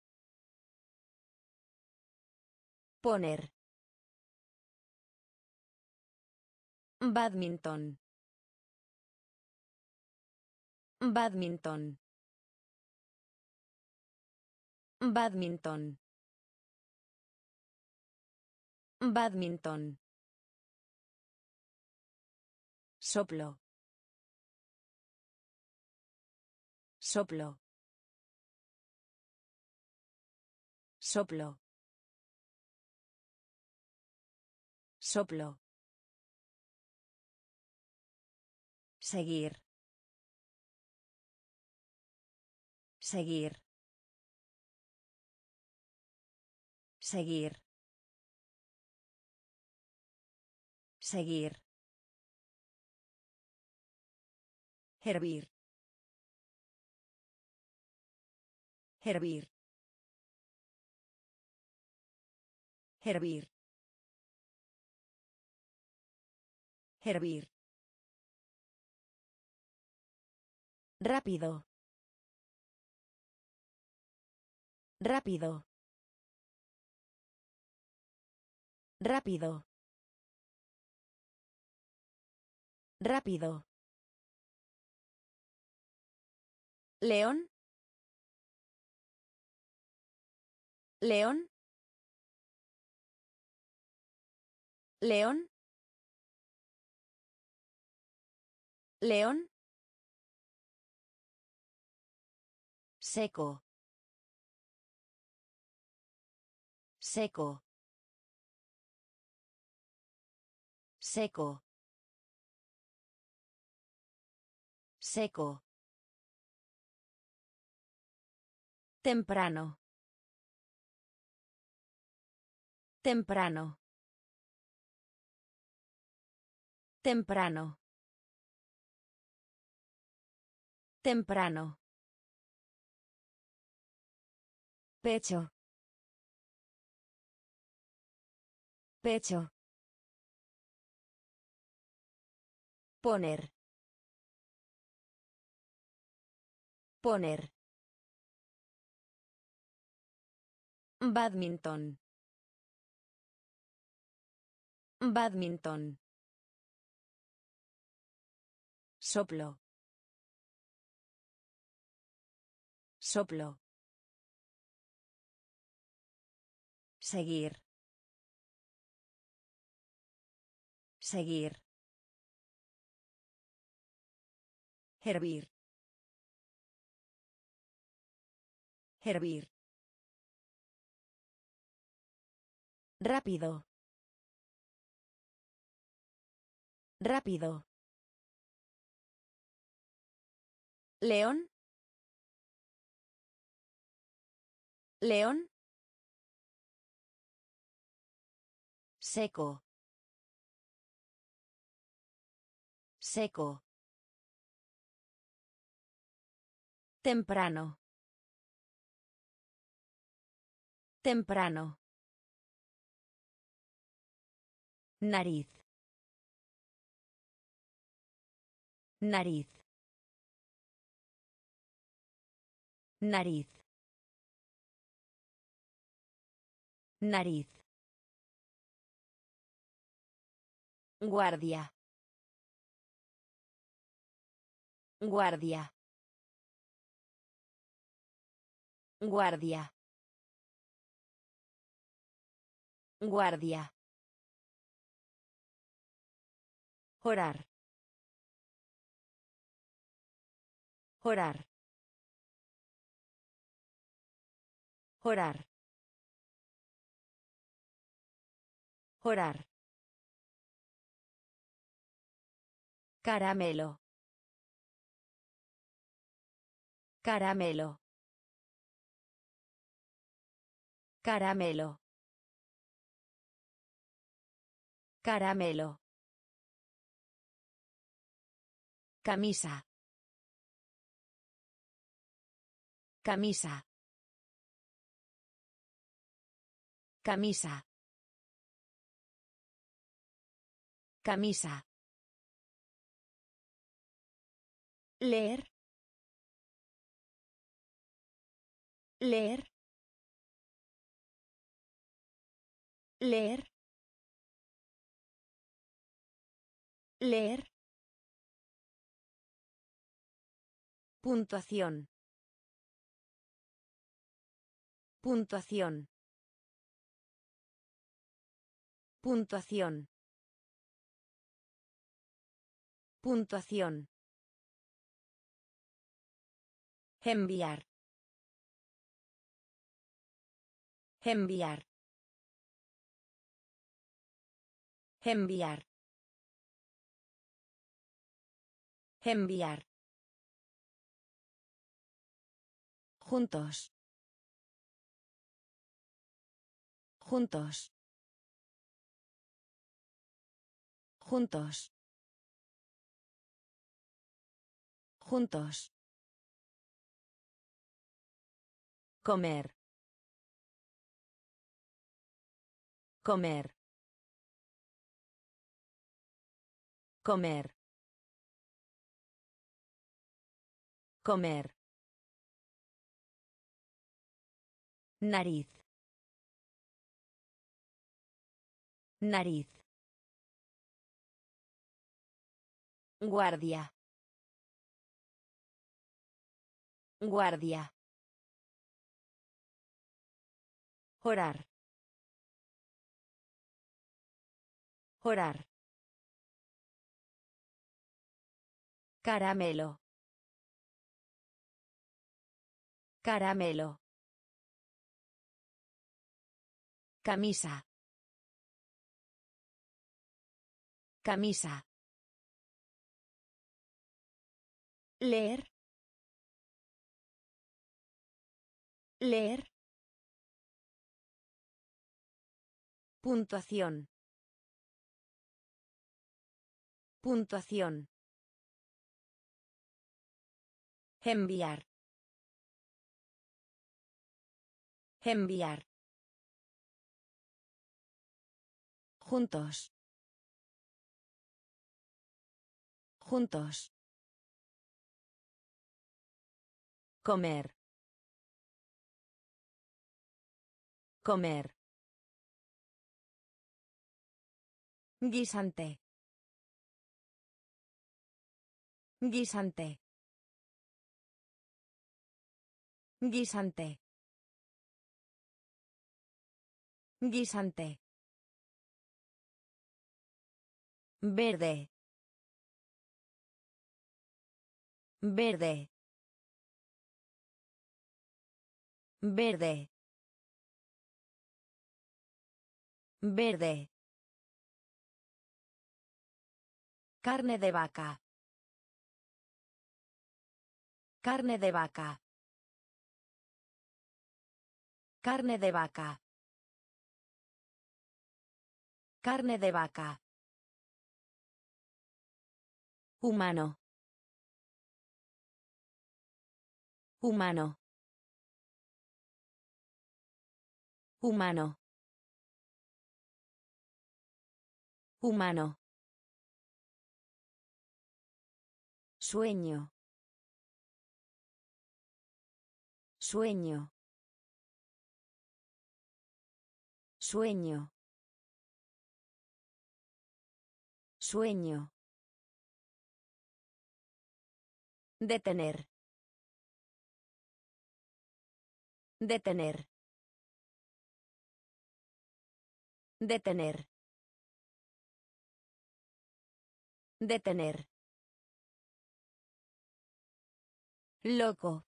Poner. Badminton. Badminton. Badminton. Badminton. Soplo. Soplo. Soplo. Soplo. Seguir. Seguir. Seguir. Seguir. Hervir. Hervir. Hervir. Hervir. Rápido. Rápido. Rápido. Rápido. León. León. León. León. Seco. Seco. Seco. Seco. Temprano. Temprano. Temprano. Temprano. Pecho. Pecho. Poner. Poner. Badminton. Badminton. Soplo. Soplo. Seguir. Seguir. Hervir. Hervir. Rápido. Rápido. León. León. Seco. Seco. Temprano. Temprano. Nariz. Nariz. Nariz. Nariz. Guardia. Guardia. Guardia. Guardia. Orar. Orar. Orar. Orar. Caramelo. Caramelo. Caramelo. Caramelo. Camisa. Camisa. Camisa. Camisa. Leer. Leer. Leer. Leer. Puntuación. Puntuación. Puntuación. Puntuación. Enviar. Enviar. Enviar. Enviar. Juntos. Juntos. Juntos. Juntos. Comer. Comer. Comer. Comer. Nariz. Nariz. Guardia. Guardia. Orar. Orar. Caramelo. Caramelo. Camisa. Camisa. Leer. Leer. Puntuación. Puntuación. Enviar. Enviar. Juntos. Juntos. Comer. Comer. Guisante. Guisante. Guisante. Guisante. Verde. Verde. Verde. Verde. Carne de vaca. Carne de vaca. Carne de vaca. Carne de vaca. Humano. Humano. Humano. Humano. Sueño. Sueño. Sueño. Sueño. Detener. Detener. Detener. Detener. Loco.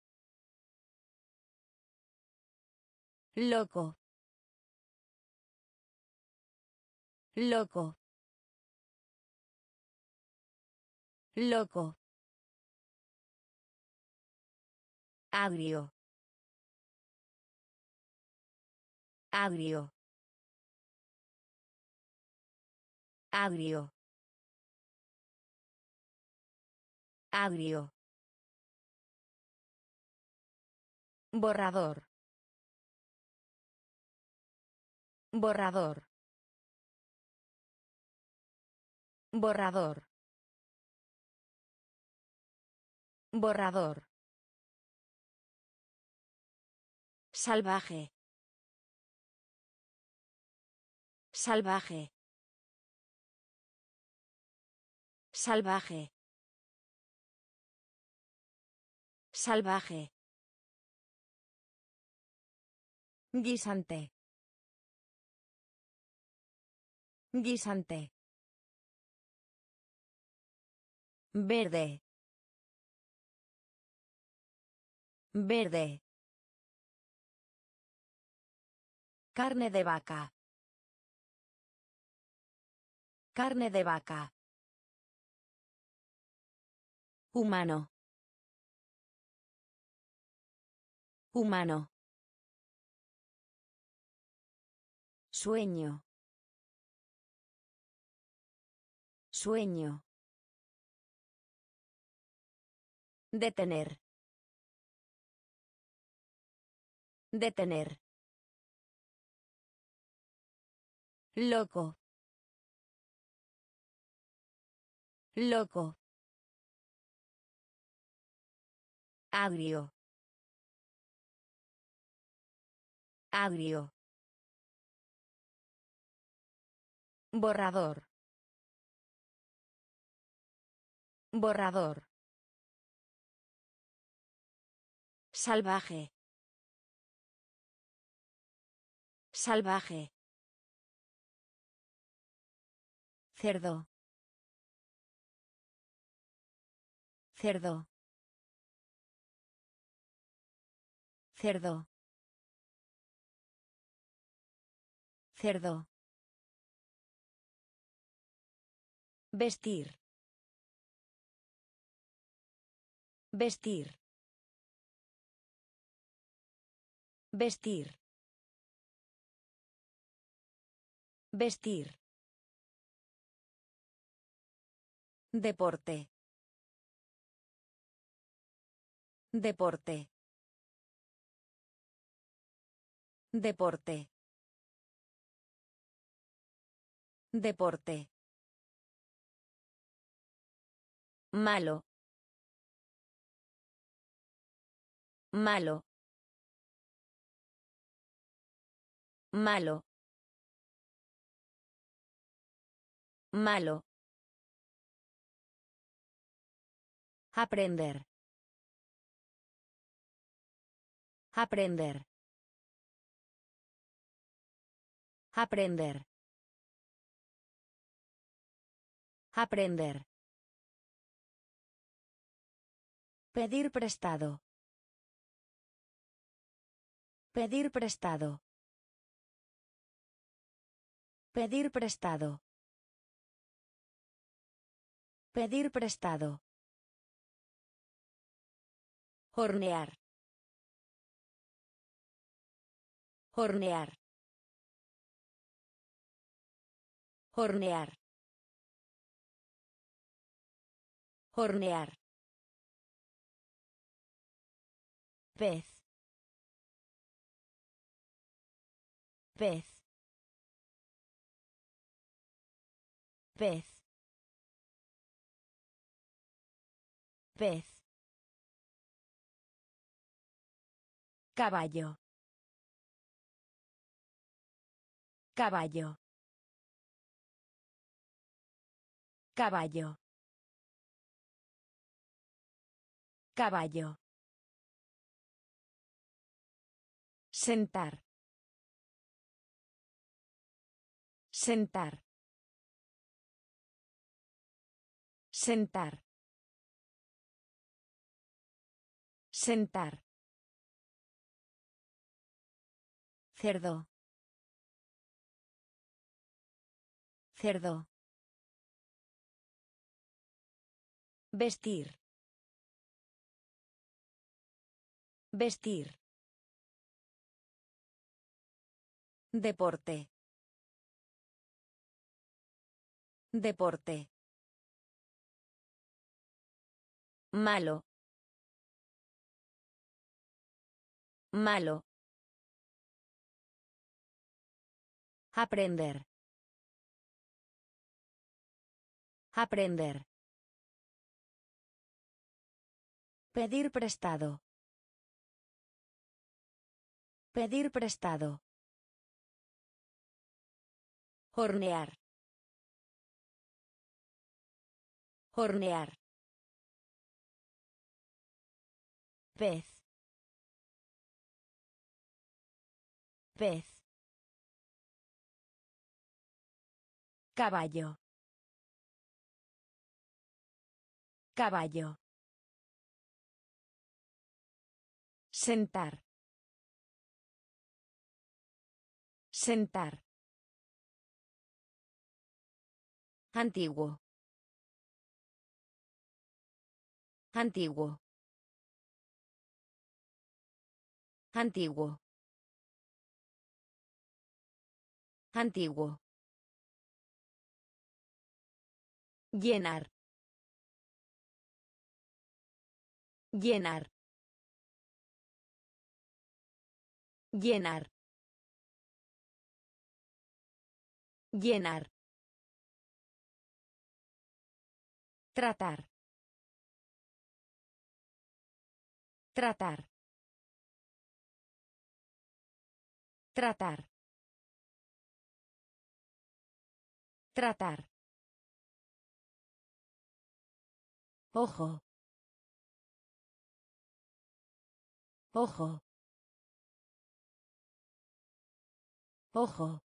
Loco. Loco. Loco. Agrio. Agrio. Agrio. Agrio. Borrador. Borrador. Borrador. Borrador. Salvaje. Salvaje. Salvaje. Salvaje. Guisante. Guisante. Verde. Verde. Carne de vaca. Carne de vaca. Humano. Humano. Sueño. Sueño. Detener. Detener. Loco. Loco. Agrio. Agrio. Borrador. Borrador. Salvaje. Salvaje. Cerdo. Cerdo. Cerdo. Cerdo. Vestir. Vestir. Vestir. Vestir. Deporte. Deporte. Deporte. Deporte. Malo. Malo. Malo. Malo. Aprender. Aprender. Aprender. Aprender. Pedir prestado. Pedir prestado. Pedir prestado. Pedir prestado. Hornear. Hornear. Hornear. Hornear. Pez. Pez. Pez. Pez. Caballo. Caballo. Caballo. Caballo. Sentar. Sentar. Sentar. Sentar. Cerdo. Cerdo. Vestir. Vestir. Deporte. Deporte. Malo. Malo. Aprender. Aprender. Pedir prestado. Pedir prestado. Hornear. Hornear. Pez. Pez. Caballo. Caballo. Sentar. Sentar. Antiguo. Antiguo. Antiguo. Antiguo. Llenar. Llenar. Llenar. Llenar. Tratar. Tratar. Tratar. Tratar. Ojo. Ojo. Ojo.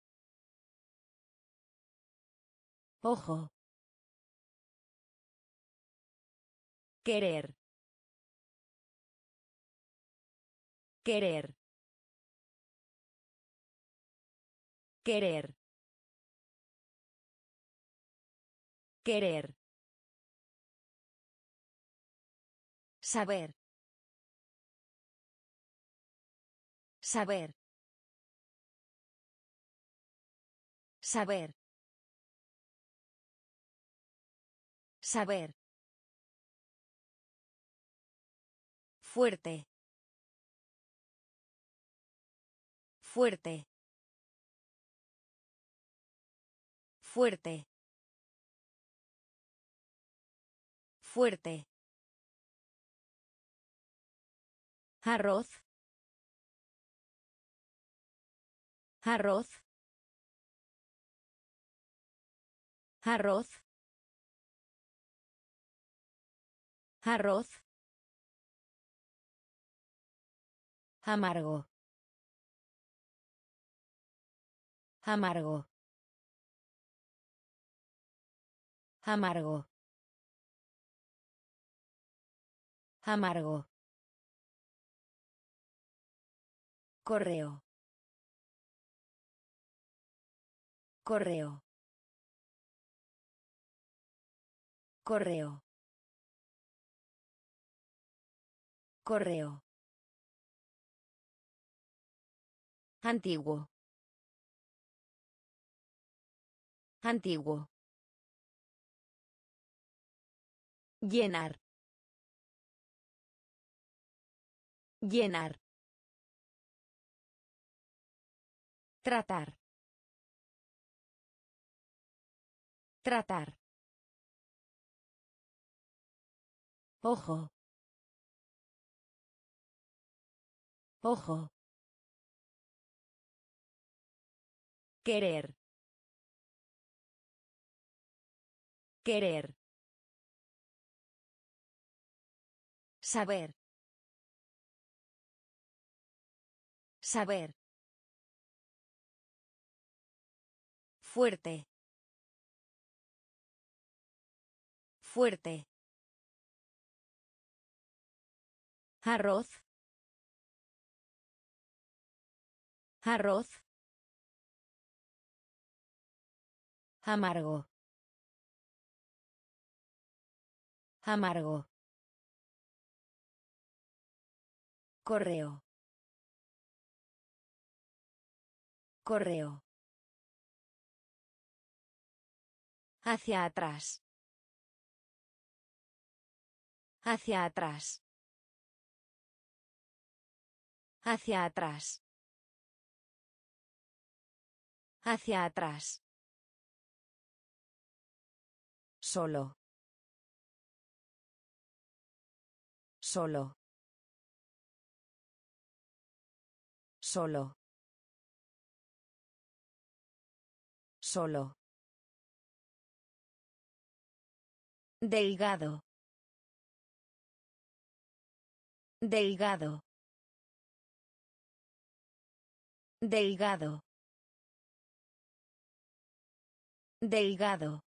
Ojo. Querer. Querer. Querer. Querer. Saber. Saber. Saber. Saber. Fuerte. Fuerte. Fuerte. Fuerte. Arroz. Arroz. Arroz. Arroz. Amargo. Amargo. Amargo. Amargo. Correo. Correo. Correo. Correo. Antiguo. Antiguo. Llenar. Llenar. Tratar. Tratar. Ojo. Ojo. Querer. Querer. Saber. Saber. Fuerte. Fuerte. Arroz. Arroz. Amargo. Amargo. Correo. Correo. Hacia atrás. Hacia atrás. Hacia atrás. Hacia atrás. Solo. Solo. Solo. Solo. Delgado. Delgado. Delgado. Delgado.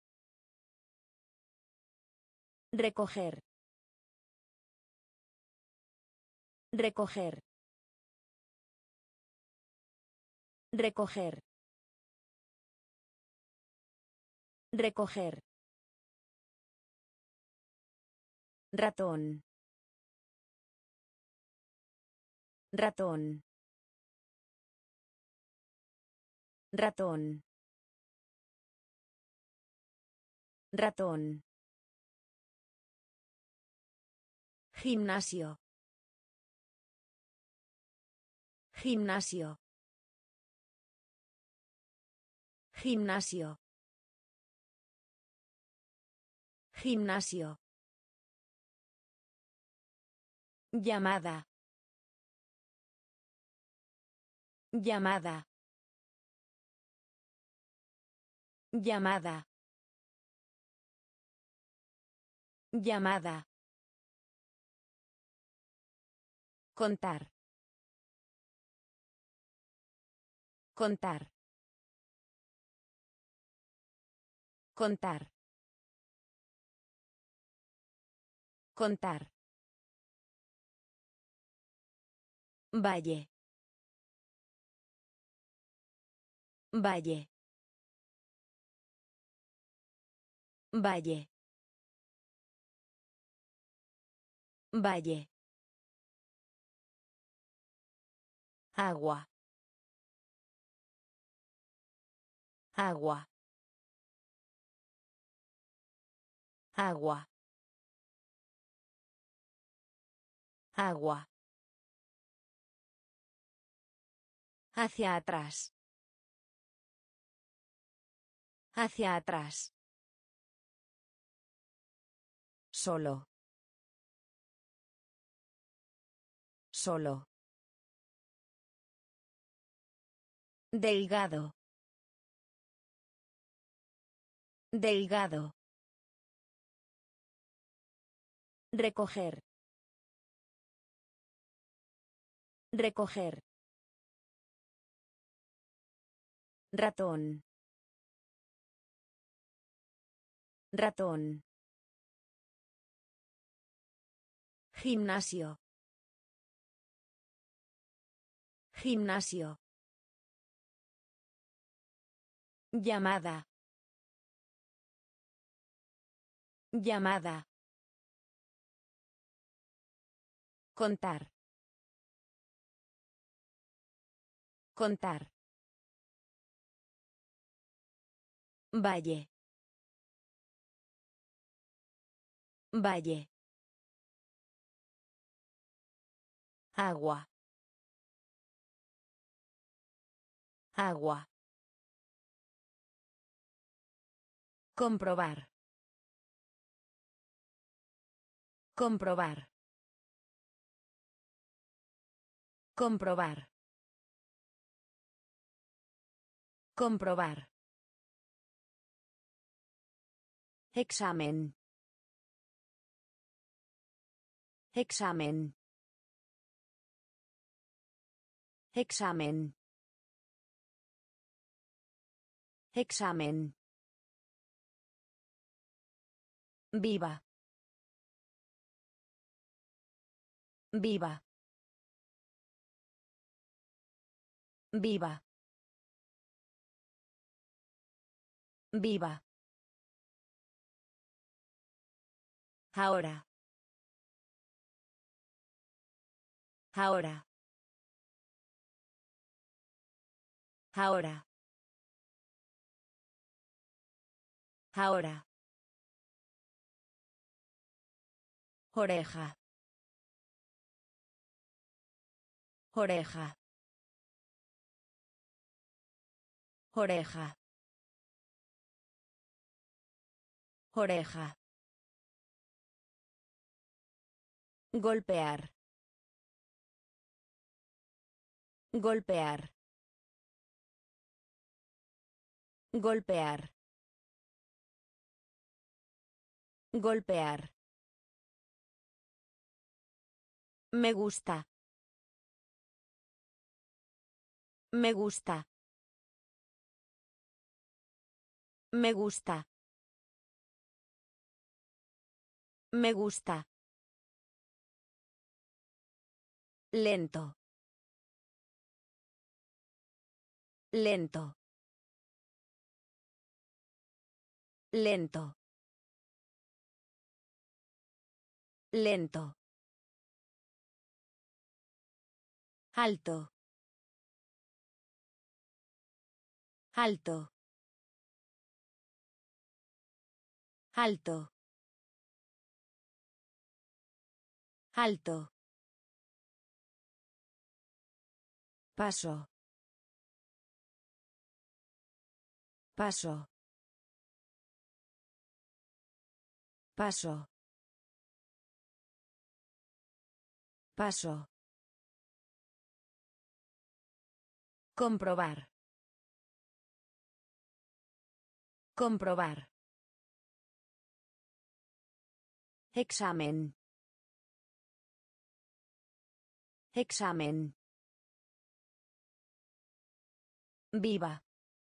Recoger. Recoger. Recoger. Recoger. Ratón. Ratón. Ratón. Ratón. Gimnasio. Gimnasio. Gimnasio. Gimnasio. Llamada. Llamada. Llamada. Llamada. Contar. Contar. Contar. Contar. Valle. Valle. Valle. Valle. Agua. Agua. Agua. Agua. Hacia atrás. Hacia atrás. Solo. Solo. Delgado. Delgado. Recoger. Recoger. Ratón. Ratón. Gimnasio. Gimnasio. Llamada. Llamada. Contar. Contar. Valle. Valle. Agua. Agua. Comprobar. Comprobar. Comprobar. Comprobar. Examen. Examen. Examen. Examen. Viva. Viva. Viva. Viva. Ahora. Ahora. Ahora. Ahora. Oreja. Oreja. Oreja. Oreja. Golpear. Golpear. Golpear. Golpear. Me gusta. Me gusta. Me gusta. Me gusta. Lento. Lento. Lento. Lento. Alto. Alto. Alto. Alto. Paso. Paso. Paso. Paso. Comprobar. Comprobar. Examen. Examen. Viva.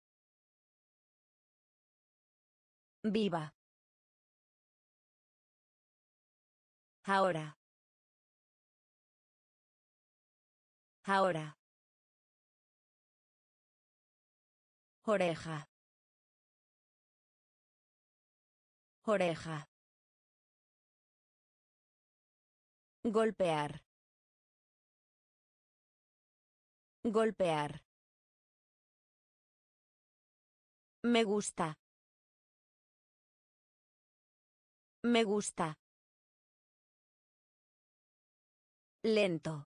Viva. Ahora. Ahora. Oreja. Oreja. Golpear. Golpear. Me gusta. Me gusta. Lento.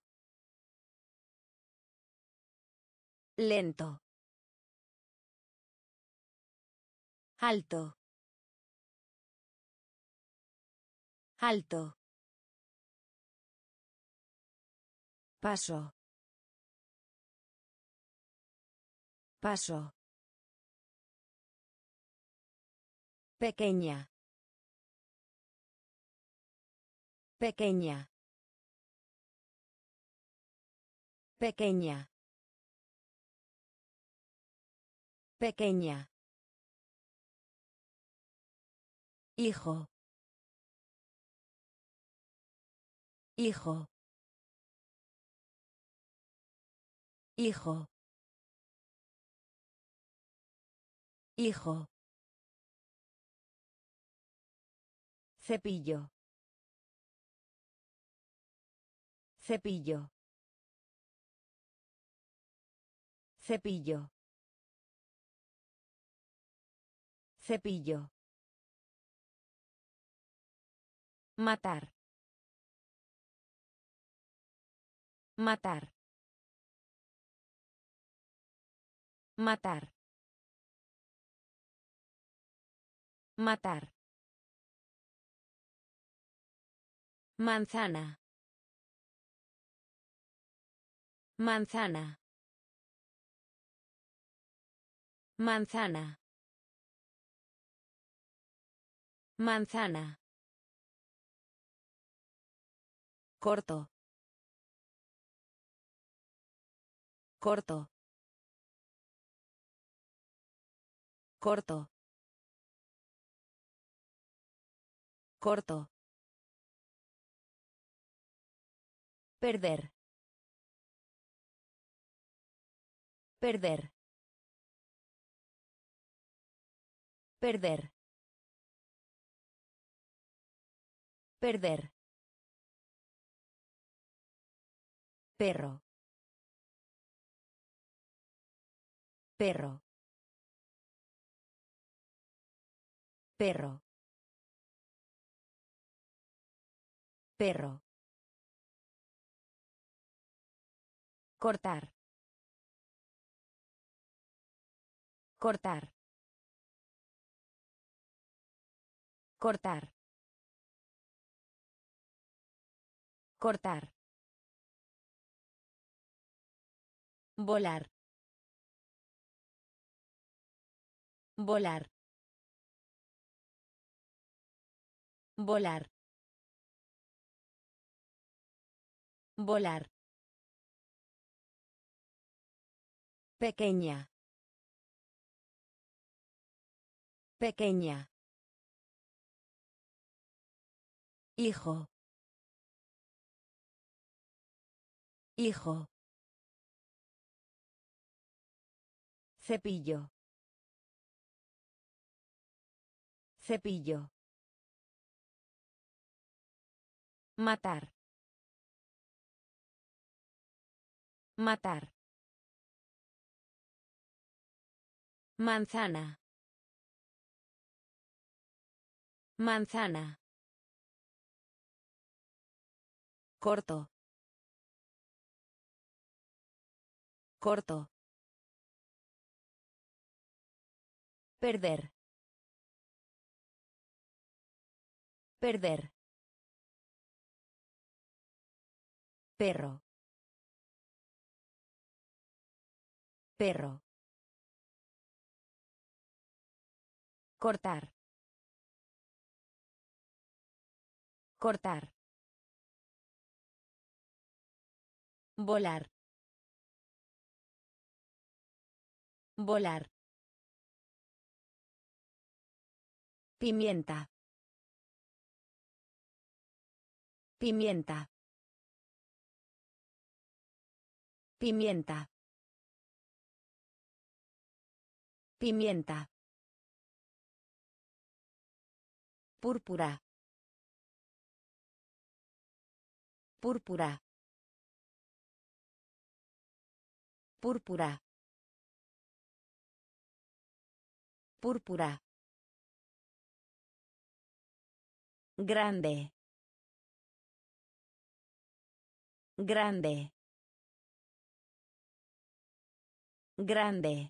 Lento. Alto. Alto. Paso. Paso. Pequeña. Pequeña. Pequeña. Pequeña. Hijo. Hijo. Hijo. Hijo. Cepillo. Cepillo. Cepillo. Cepillo. Matar. Matar. Matar. Matar. Manzana. Manzana. Manzana. Manzana. Corto. Corto. Corto. Corto. Perder. Perder. Perder. Perder. Perro. Perro. Perro. Perro. Cortar. Cortar. Cortar. Cortar. Volar. Volar. Volar. Volar. Pequeña. Pequeña. Hijo. Hijo. Cepillo. Cepillo. Matar. Matar. Manzana. Manzana. Corto. Corto. Perder. Perder. Perro. Perro. Cortar. Cortar. Volar. Volar. Pimienta. Pimienta. Pimienta. Pimienta. Púrpura. Púrpura. Púrpura. Púrpura. Grande. Grande. Grande.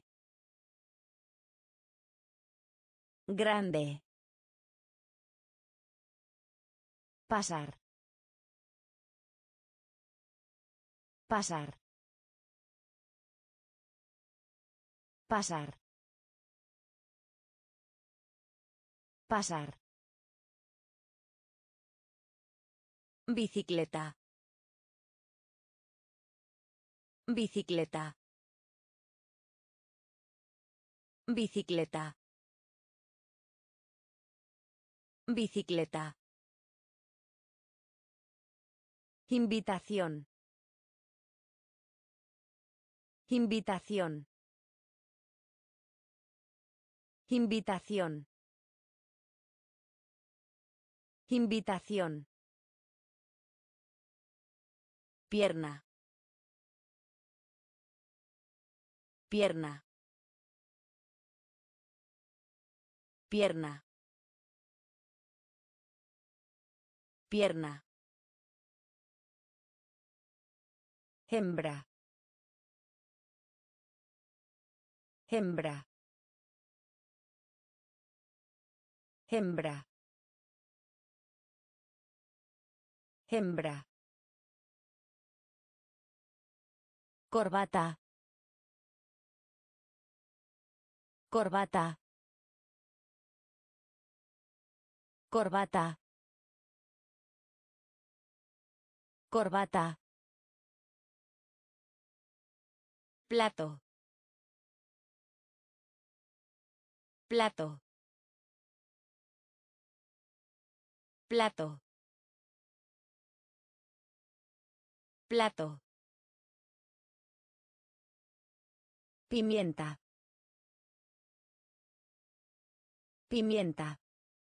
Grande. Pasar. Pasar. Pasar. Pasar. Bicicleta. Bicicleta. Bicicleta. Bicicleta. Invitación. Invitación. Invitación. Invitación. Pierna. Pierna. Pierna. Pierna. Hembra. Hembra. Hembra. Hembra. Corbata. Corbata. Corbata. Corbata. Plato. Plato. Plato. Plato. Pimienta. Pimienta.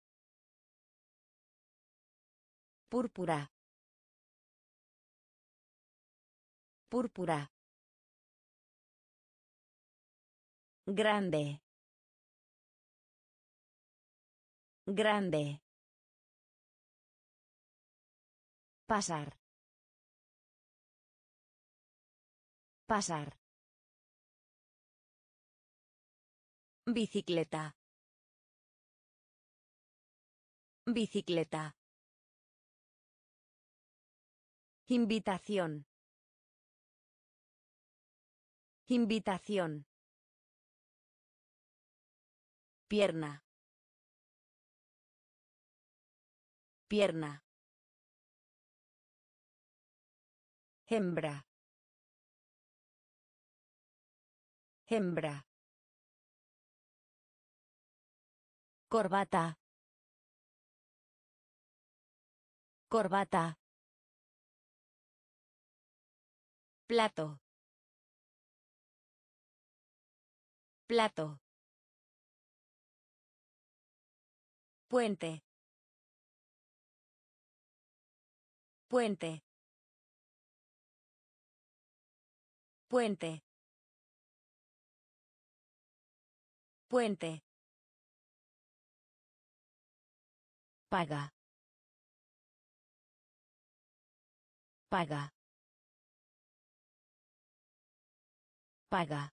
Púrpura. Púrpura. Grande. Grande. Pasar. Pasar. Bicicleta. Bicicleta. Invitación. Invitación. Pierna. Pierna. Hembra. Hembra. Corbata. Corbata. Plato. Plato. Puente. Puente. Puente. Puente. Paga. Paga. Paga.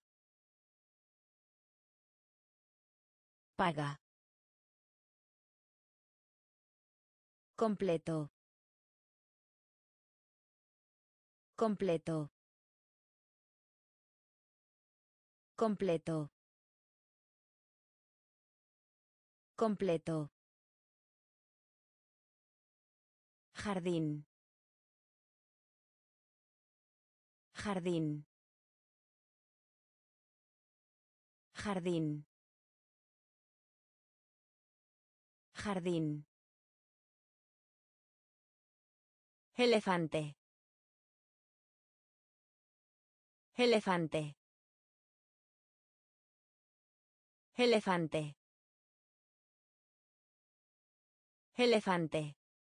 Paga. Completo. Completo. Completo. Completo. Jardín. Jardín. Jardín. Jardín. Elefante. Elefante. Elefante. Elefante.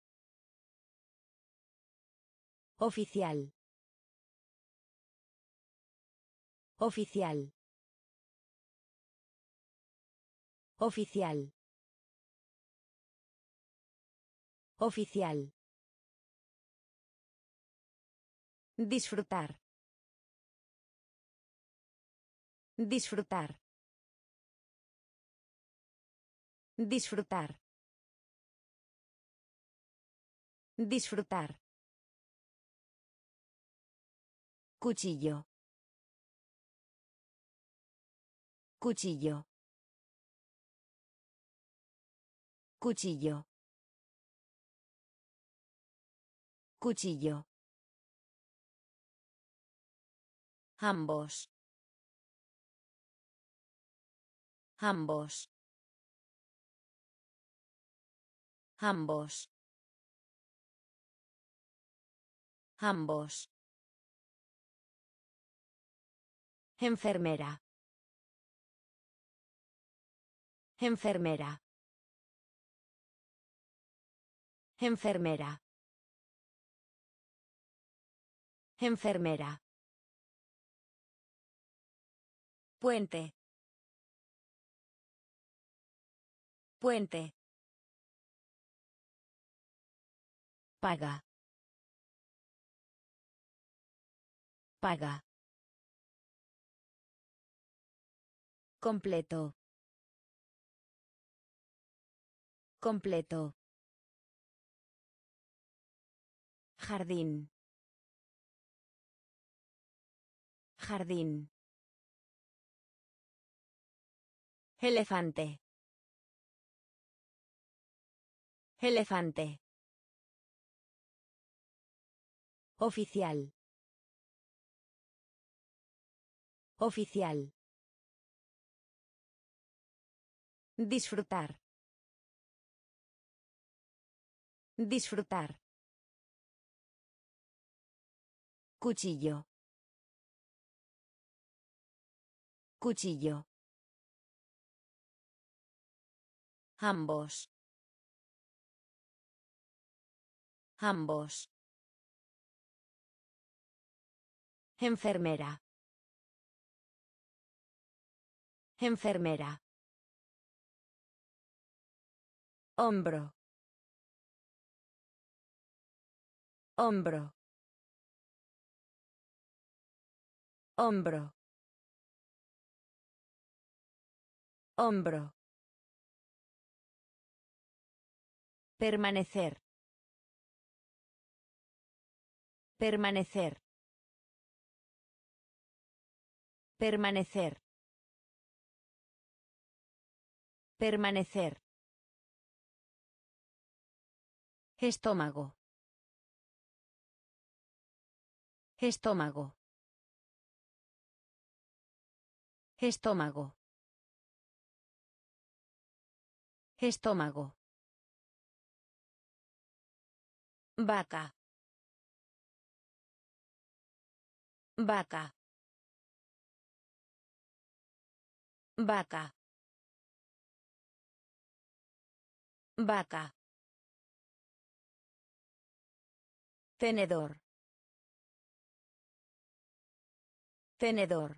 Oficial. Oficial. Oficial. Oficial. Disfrutar. Disfrutar. Disfrutar. Disfrutar. Cuchillo. Cuchillo. Cuchillo. Cuchillo. Ambos. Ambos. Ambos. Ambos. Enfermera. Enfermera. Enfermera. Enfermera. Puente. Puente. Paga. Paga. Completo. Completo. Jardín. Jardín. Elefante. Elefante. Oficial. Oficial. Disfrutar. Disfrutar. Cuchillo. Cuchillo. Ambos. Ambos. Enfermera. Enfermera. Hombro. Hombro. Hombro. Hombro. Permanecer. Permanecer. Permanecer. Permanecer. Estómago. Estómago. Estómago. Estómago. Vaca. Vaca. Vaca. Vaca. Tenedor. Tenedor.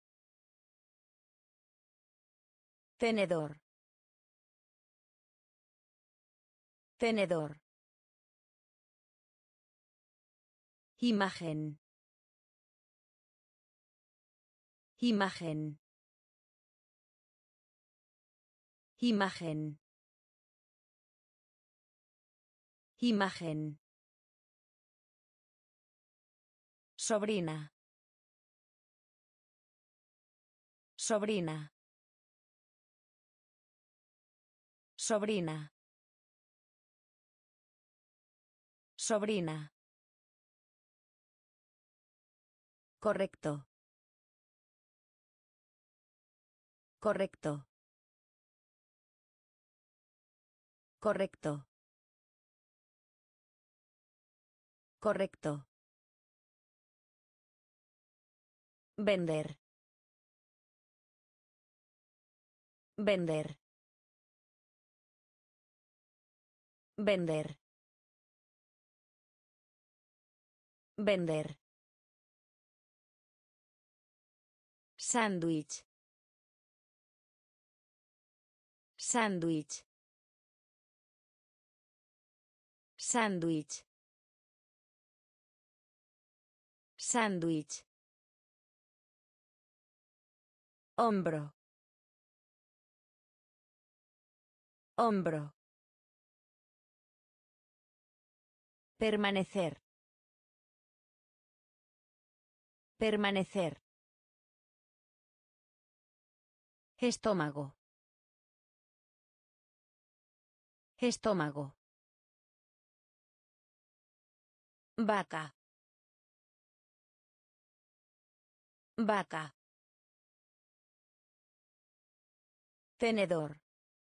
Tenedor. Tenedor. Imagen. Imagen. Imagen. Imagen. Sobrina. Sobrina. Sobrina. Sobrina. Correcto. Correcto. Correcto. Correcto. Vender. Vender. Vender. Vender. Sándwich. Sándwich. Sándwich. Sándwich. Hombro. Hombro. Permanecer. Permanecer. Estómago. Estómago. Vaca. Vaca. Tenedor.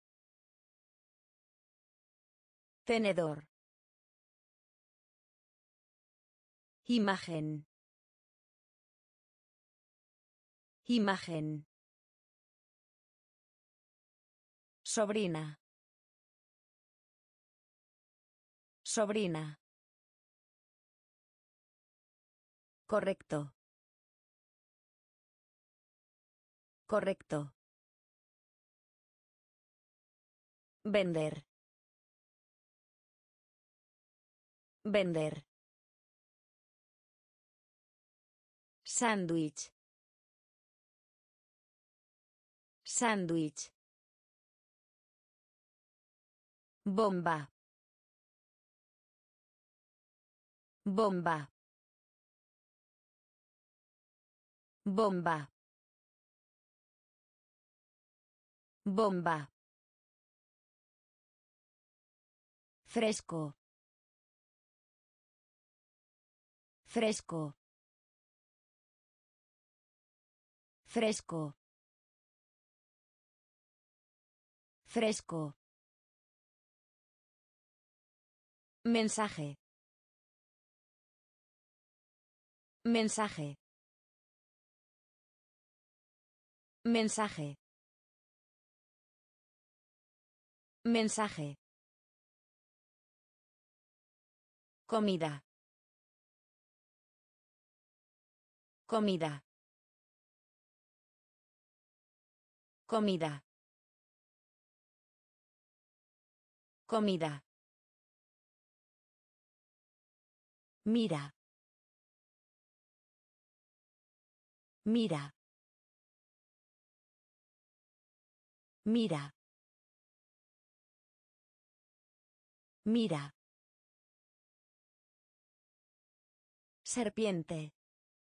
Tenedor. Imagen. Imagen. Sobrina. Sobrina. Correcto. Correcto. Vender. Vender. Sándwich. Sándwich. Bomba. Bomba. Bomba. Bomba. Fresco. Fresco. Fresco. Fresco. Mensaje. Mensaje. Mensaje. Mensaje. Comida. Comida. Comida. Comida. Mira. Mira. Mira. Mira. Serpiente.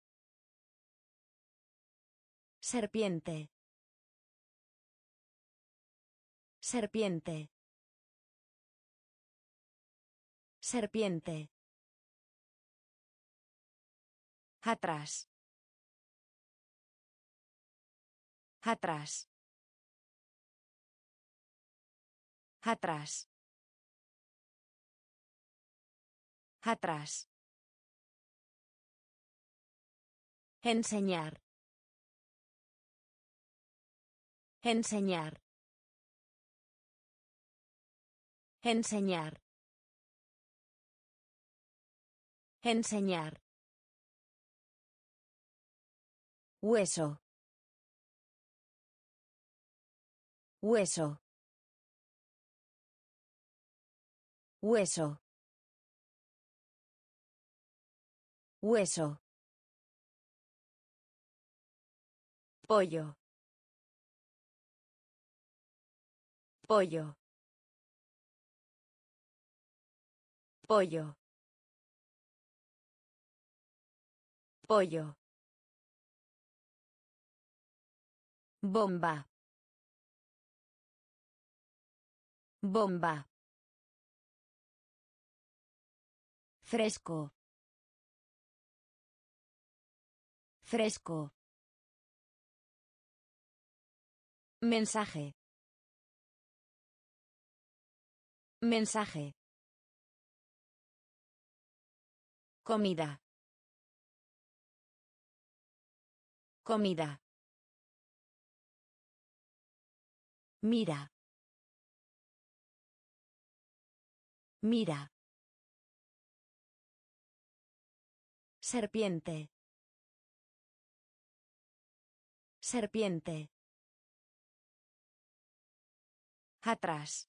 Serpiente. Serpiente. Serpiente. Atrás. Atrás. Atrás. Atrás. Enseñar. Enseñar. Enseñar. Enseñar. Hueso. Hueso. Hueso. Hueso. Pollo. Pollo. Pollo. Pollo. Bomba. Bomba. Fresco. Fresco. Mensaje. Mensaje. Comida. Comida. Mira. Mira. Serpiente. Serpiente. Atrás.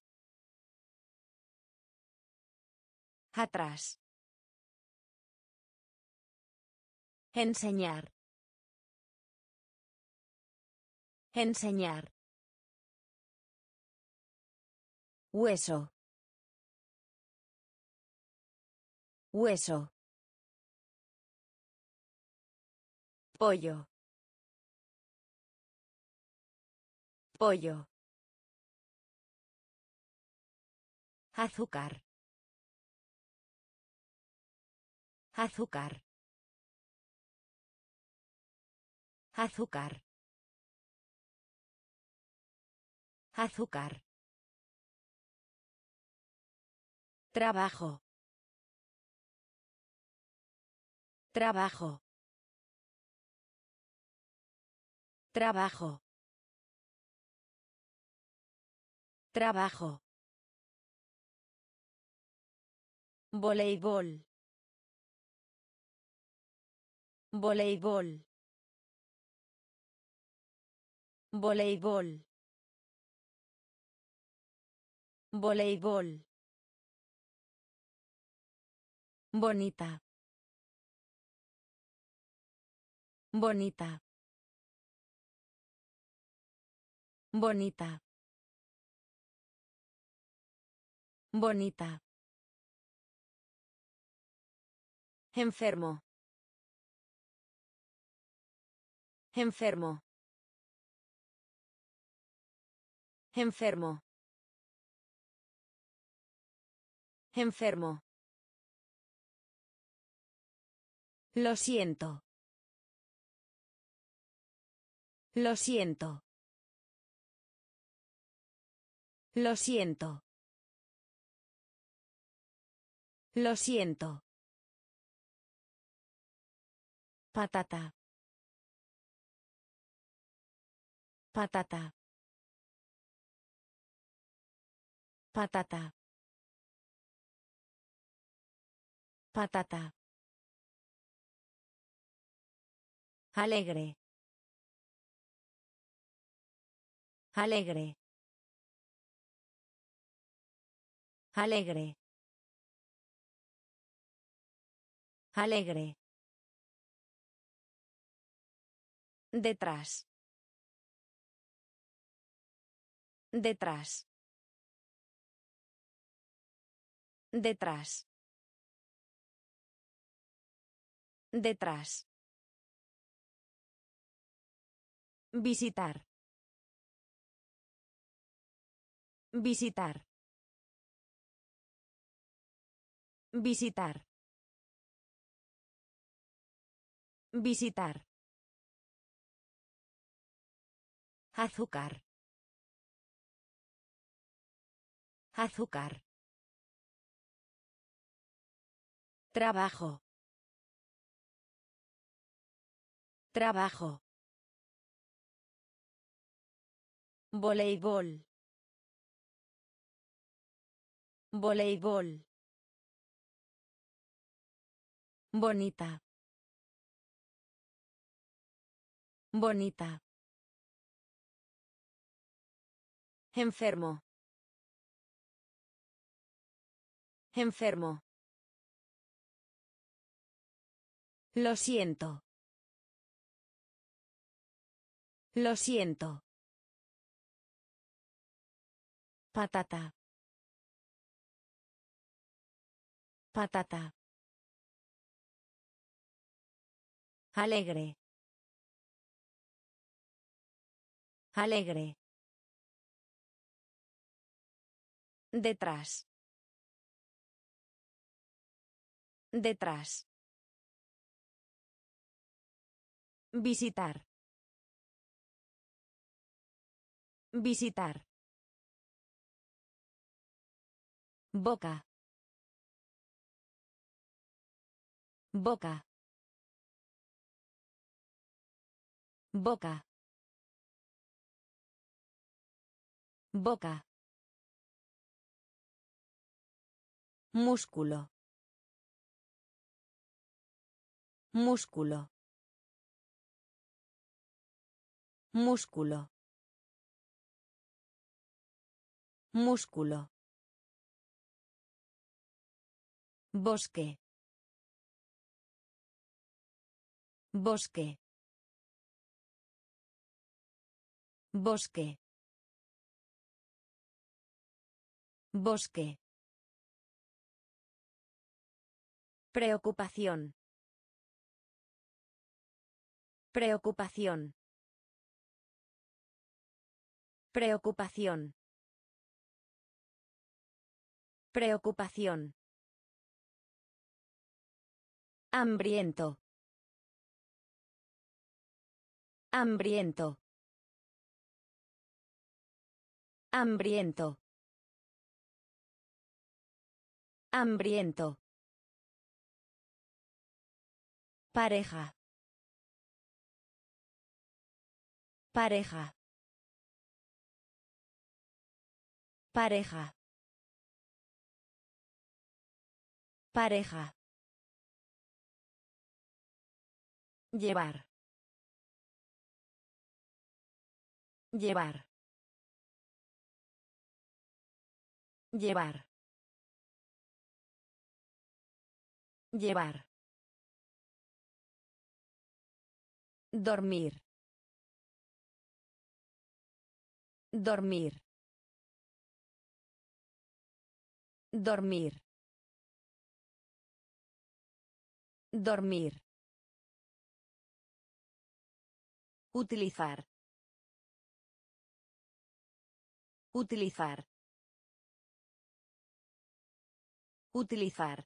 Atrás. Enseñar. Enseñar. Hueso. Hueso. Pollo. Pollo. Azúcar. Azúcar. Azúcar. Azúcar. Trabajo. Trabajo. Trabajo. Trabajo. Voleibol. Voleibol. Voleibol. Voleibol. Bonita. Bonita. Bonita. Bonita. Enfermo. Enfermo. Enfermo. Enfermo. Lo siento. Lo siento. Lo siento. Lo siento. Patata. Patata. Patata. Patata. Alegre. Alegre. Alegre. Alegre. Detrás. Detrás. Detrás. Detrás. Visitar. Visitar. Visitar. Visitar. Azúcar. Azúcar. Trabajo. Trabajo. Voleibol. Voleibol. Bonita. Bonita. Enfermo. Enfermo. Lo siento. Lo siento. Patata. Patata. Alegre. Alegre. Detrás. Detrás. Visitar. Visitar. Boca. Boca. Boca. Boca. Músculo. Músculo. Músculo. Músculo. Bosque. Bosque. Bosque. Bosque. Preocupación. Preocupación. Preocupación. Preocupación. Hambriento. Hambriento. Hambriento. Hambriento. Pareja. Pareja. Pareja. Pareja. Llevar. Llevar. Llevar. Llevar. Dormir. Dormir. Dormir. Dormir. Utilizar. Utilizar. Utilizar.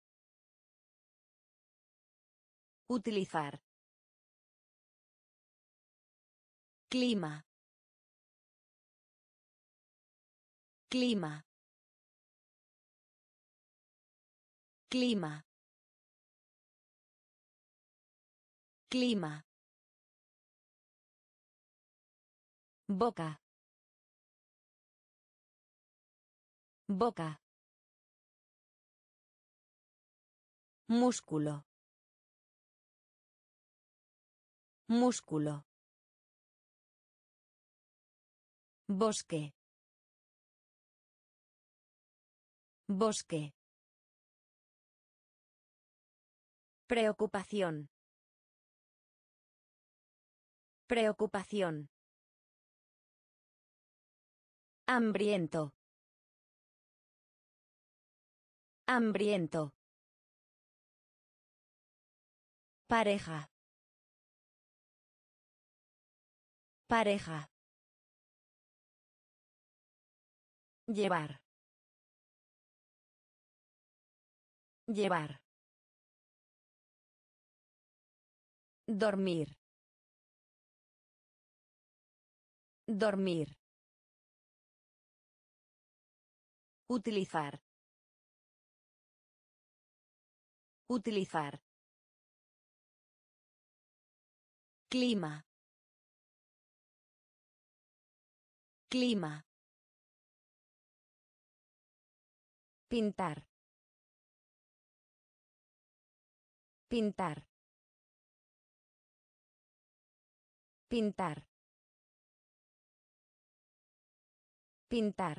Utilizar. Clima. Clima. Clima. Clima. Boca. Boca. Músculo. Músculo. Bosque. Bosque. Preocupación. Preocupación. Hambriento. Hambriento. Pareja. Pareja. Llevar. Llevar. Dormir. Dormir. Utilizar. Utilizar. Clima. Clima. Pintar. Pintar. Pintar. Pintar.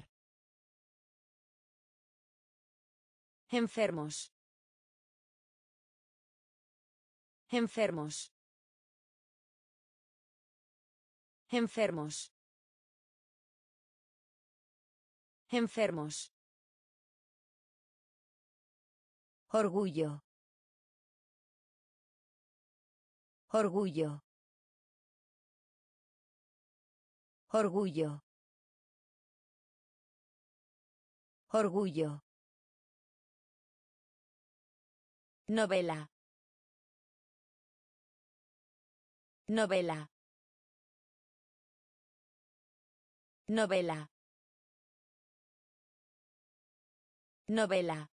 Enfermos. Enfermos. Enfermos. Enfermos. Orgullo. Orgullo. Orgullo. Orgullo. Novela. Novela. Novela. Novela.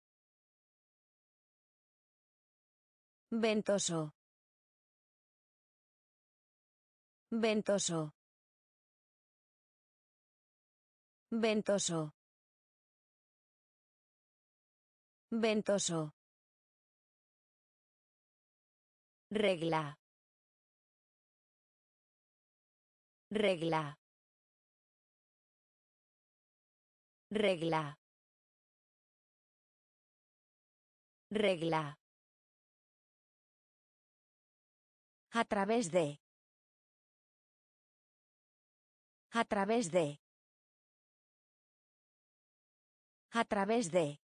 Ventoso. Ventoso. Ventoso. Ventoso. Regla. Regla. Regla. Regla. A través de. A través de. A través de.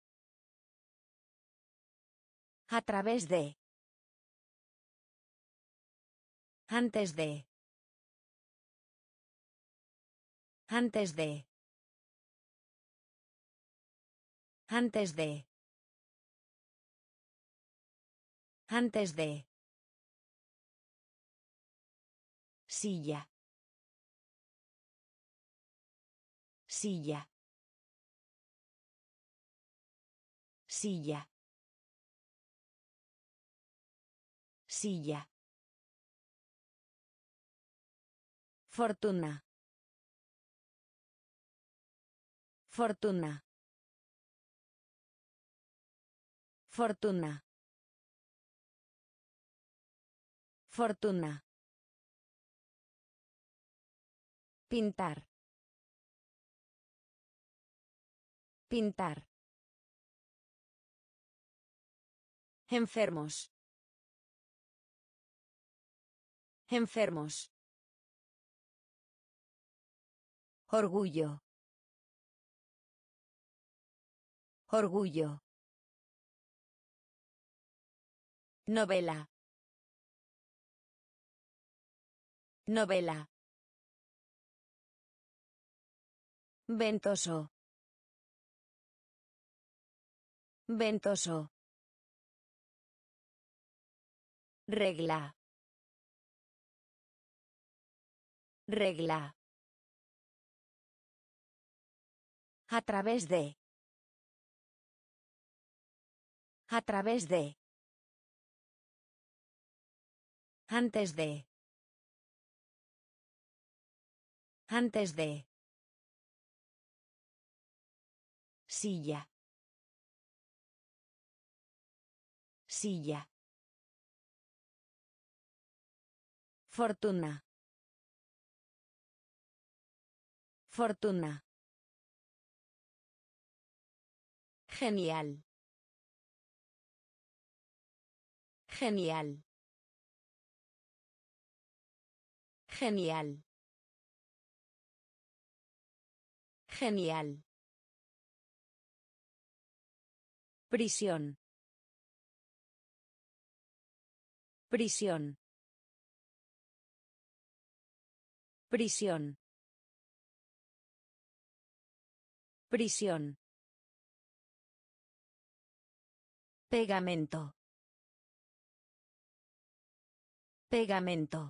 A través de. Antes de. Antes de. Antes de. Antes de. Silla. Silla. Silla. Silla. Fortuna. Fortuna. Fortuna. Fortuna. Pintar. Pintar. Enfermos. Enfermos. Orgullo. Orgullo. Novela. Novela. Ventoso. Ventoso. Regla. Regla. A través de. A través de. Antes de. Antes de. Silla. Silla. Fortuna. Fortuna. Genial. Genial. Genial. Genial. Prisión. Prisión. Prisión. Prisión. Pegamento. Pegamento.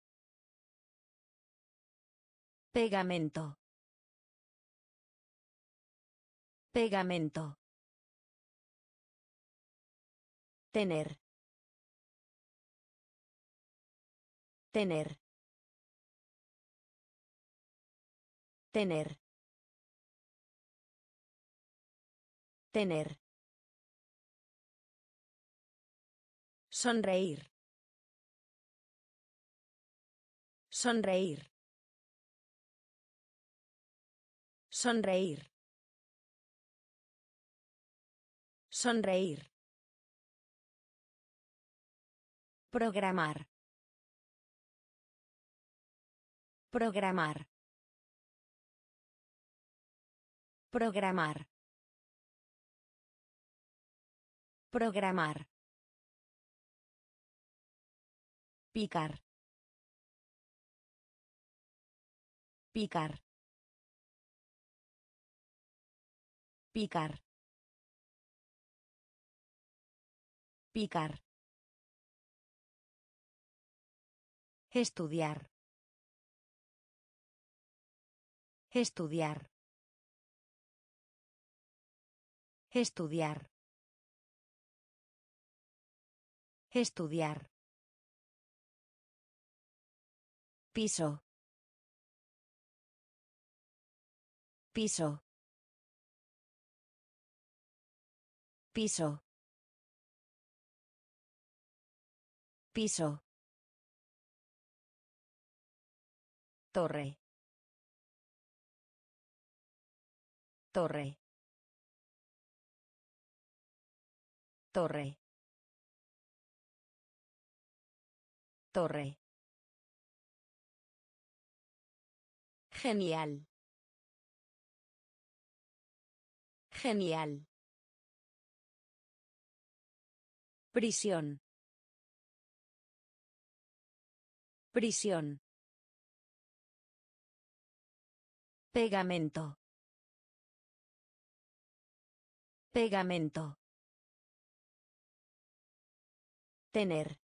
Pegamento. Pegamento. Tener. Tener. Tener. Tener. Sonreír. Sonreír. Sonreír. Sonreír. Programar. Programar. Programar. Programar. Picar. Picar. Picar. Picar. Estudiar. Estudiar. Estudiar. Estudiar. Piso. Piso. Piso. Piso. Torre. Torre. Torre. Torre. Genial. Genial. Prisión. Prisión. Pegamento. Pegamento. Tener.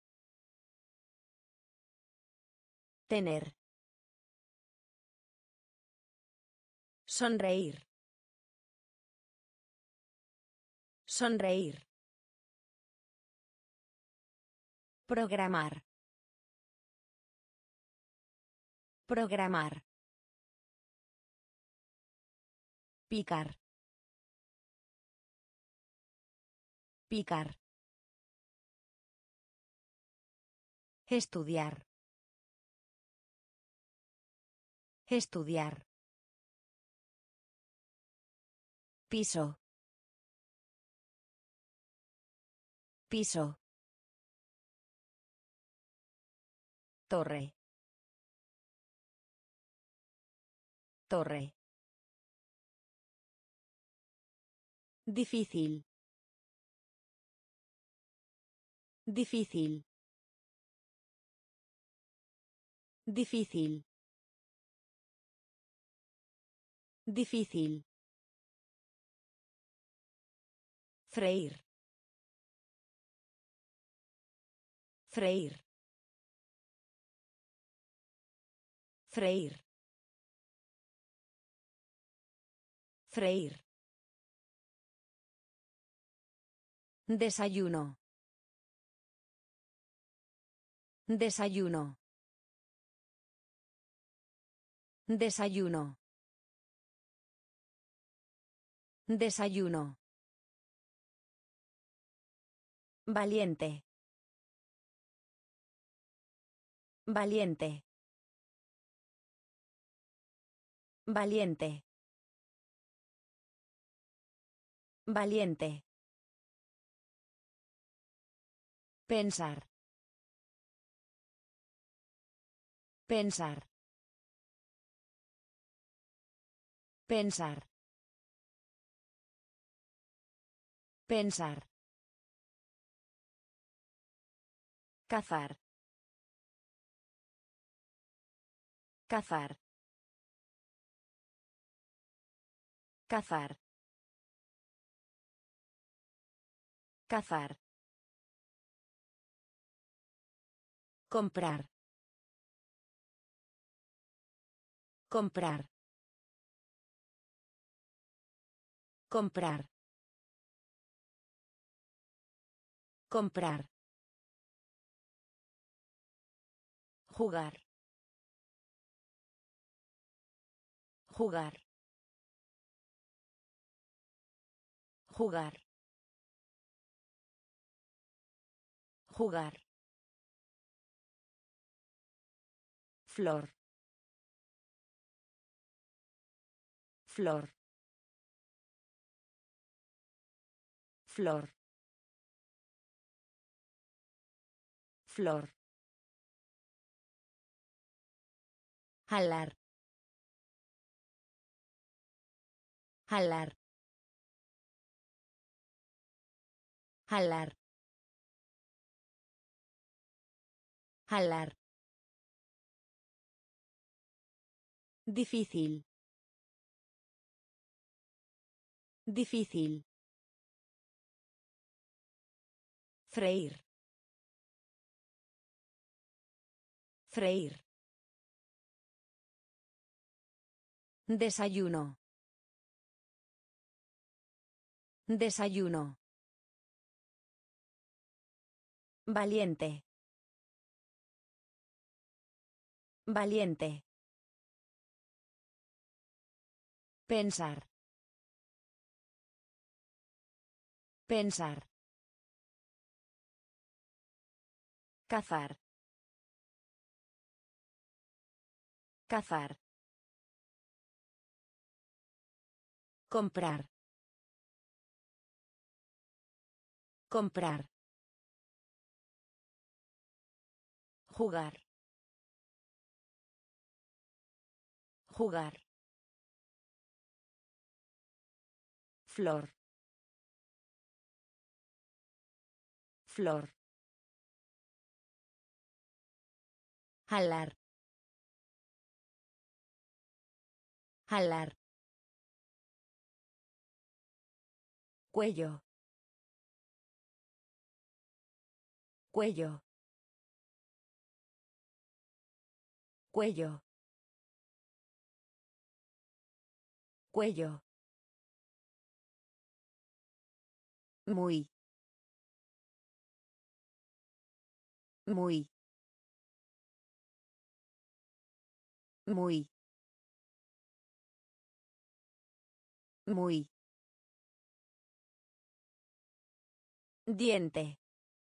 Tener. Sonreír. Sonreír. Programar. Programar. Picar. Picar. Estudiar. Estudiar. Piso. Piso. Torre. Torre. Difícil. Difícil. Difícil. Difícil. Freír. Freír. Freír. Freír. Desayuno. Desayuno. Desayuno. Desayuno. Valiente. Valiente. Valiente. Valiente. Pensar. Pensar. Pensar. Pensar. Cazar. Cazar. Cazar. Cazar. Comprar. Comprar. Comprar. Comprar. Jugar. Jugar. Jugar. Jugar. Flor. Flor. Flor. Flor. Jalar. Jalar. Jalar. Jalar. Difícil. Difícil. Freír. Freír. Desayuno. Desayuno. Valiente. Valiente. Pensar. Pensar. Cazar. Cazar. Comprar. Comprar. Jugar. Jugar. Flor. Flor. Jalar. Jalar. Cuello. Cuello. Cuello. Cuello. Muy. Muy. Muy. Muy. Diente.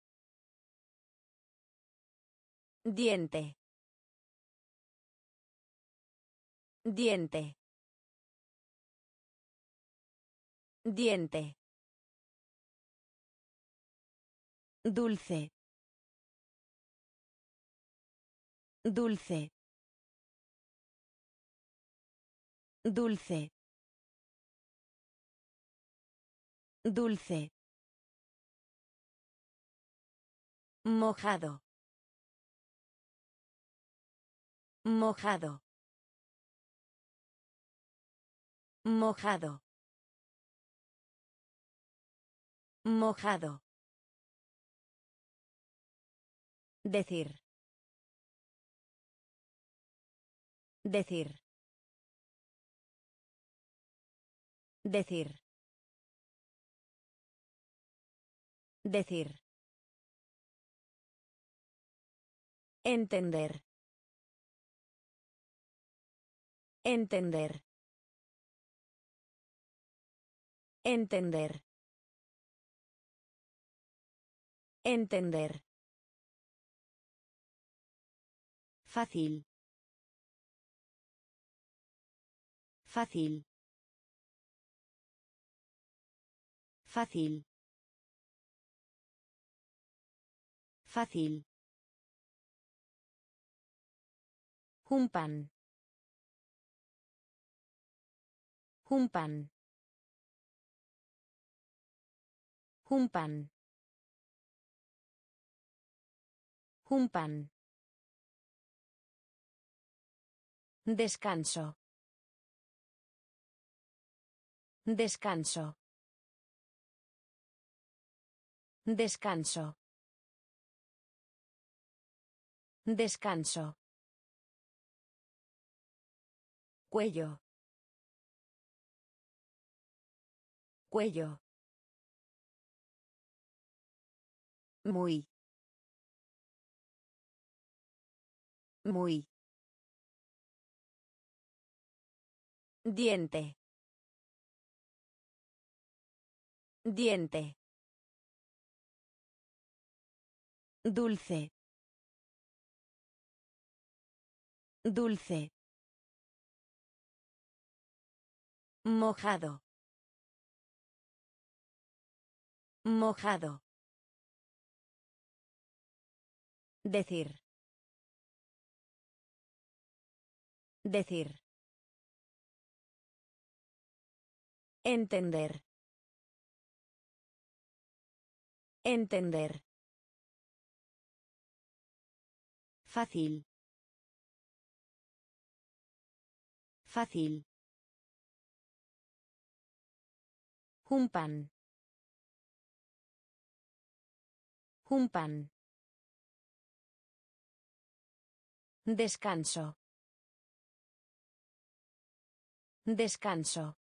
Diente. Diente. Diente. Dulce. Dulce. Dulce. Dulce. Mojado. Mojado. Mojado. Mojado. Decir. Decir. Decir. Decir. Entender. Entender. Entender. Entender. Fácil. Fácil. Fácil. Fácil. Un pan. Un pan. Un pan. Un pan. Descanso. Descanso. Descanso. Descanso. Cuello. Cuello. Muy. Muy. Diente. Diente. Dulce. Dulce. Mojado. Mojado. Decir. Decir. Entender. Entender. Fácil. Fácil. Un pan. Un pan. Descanso. Descanso.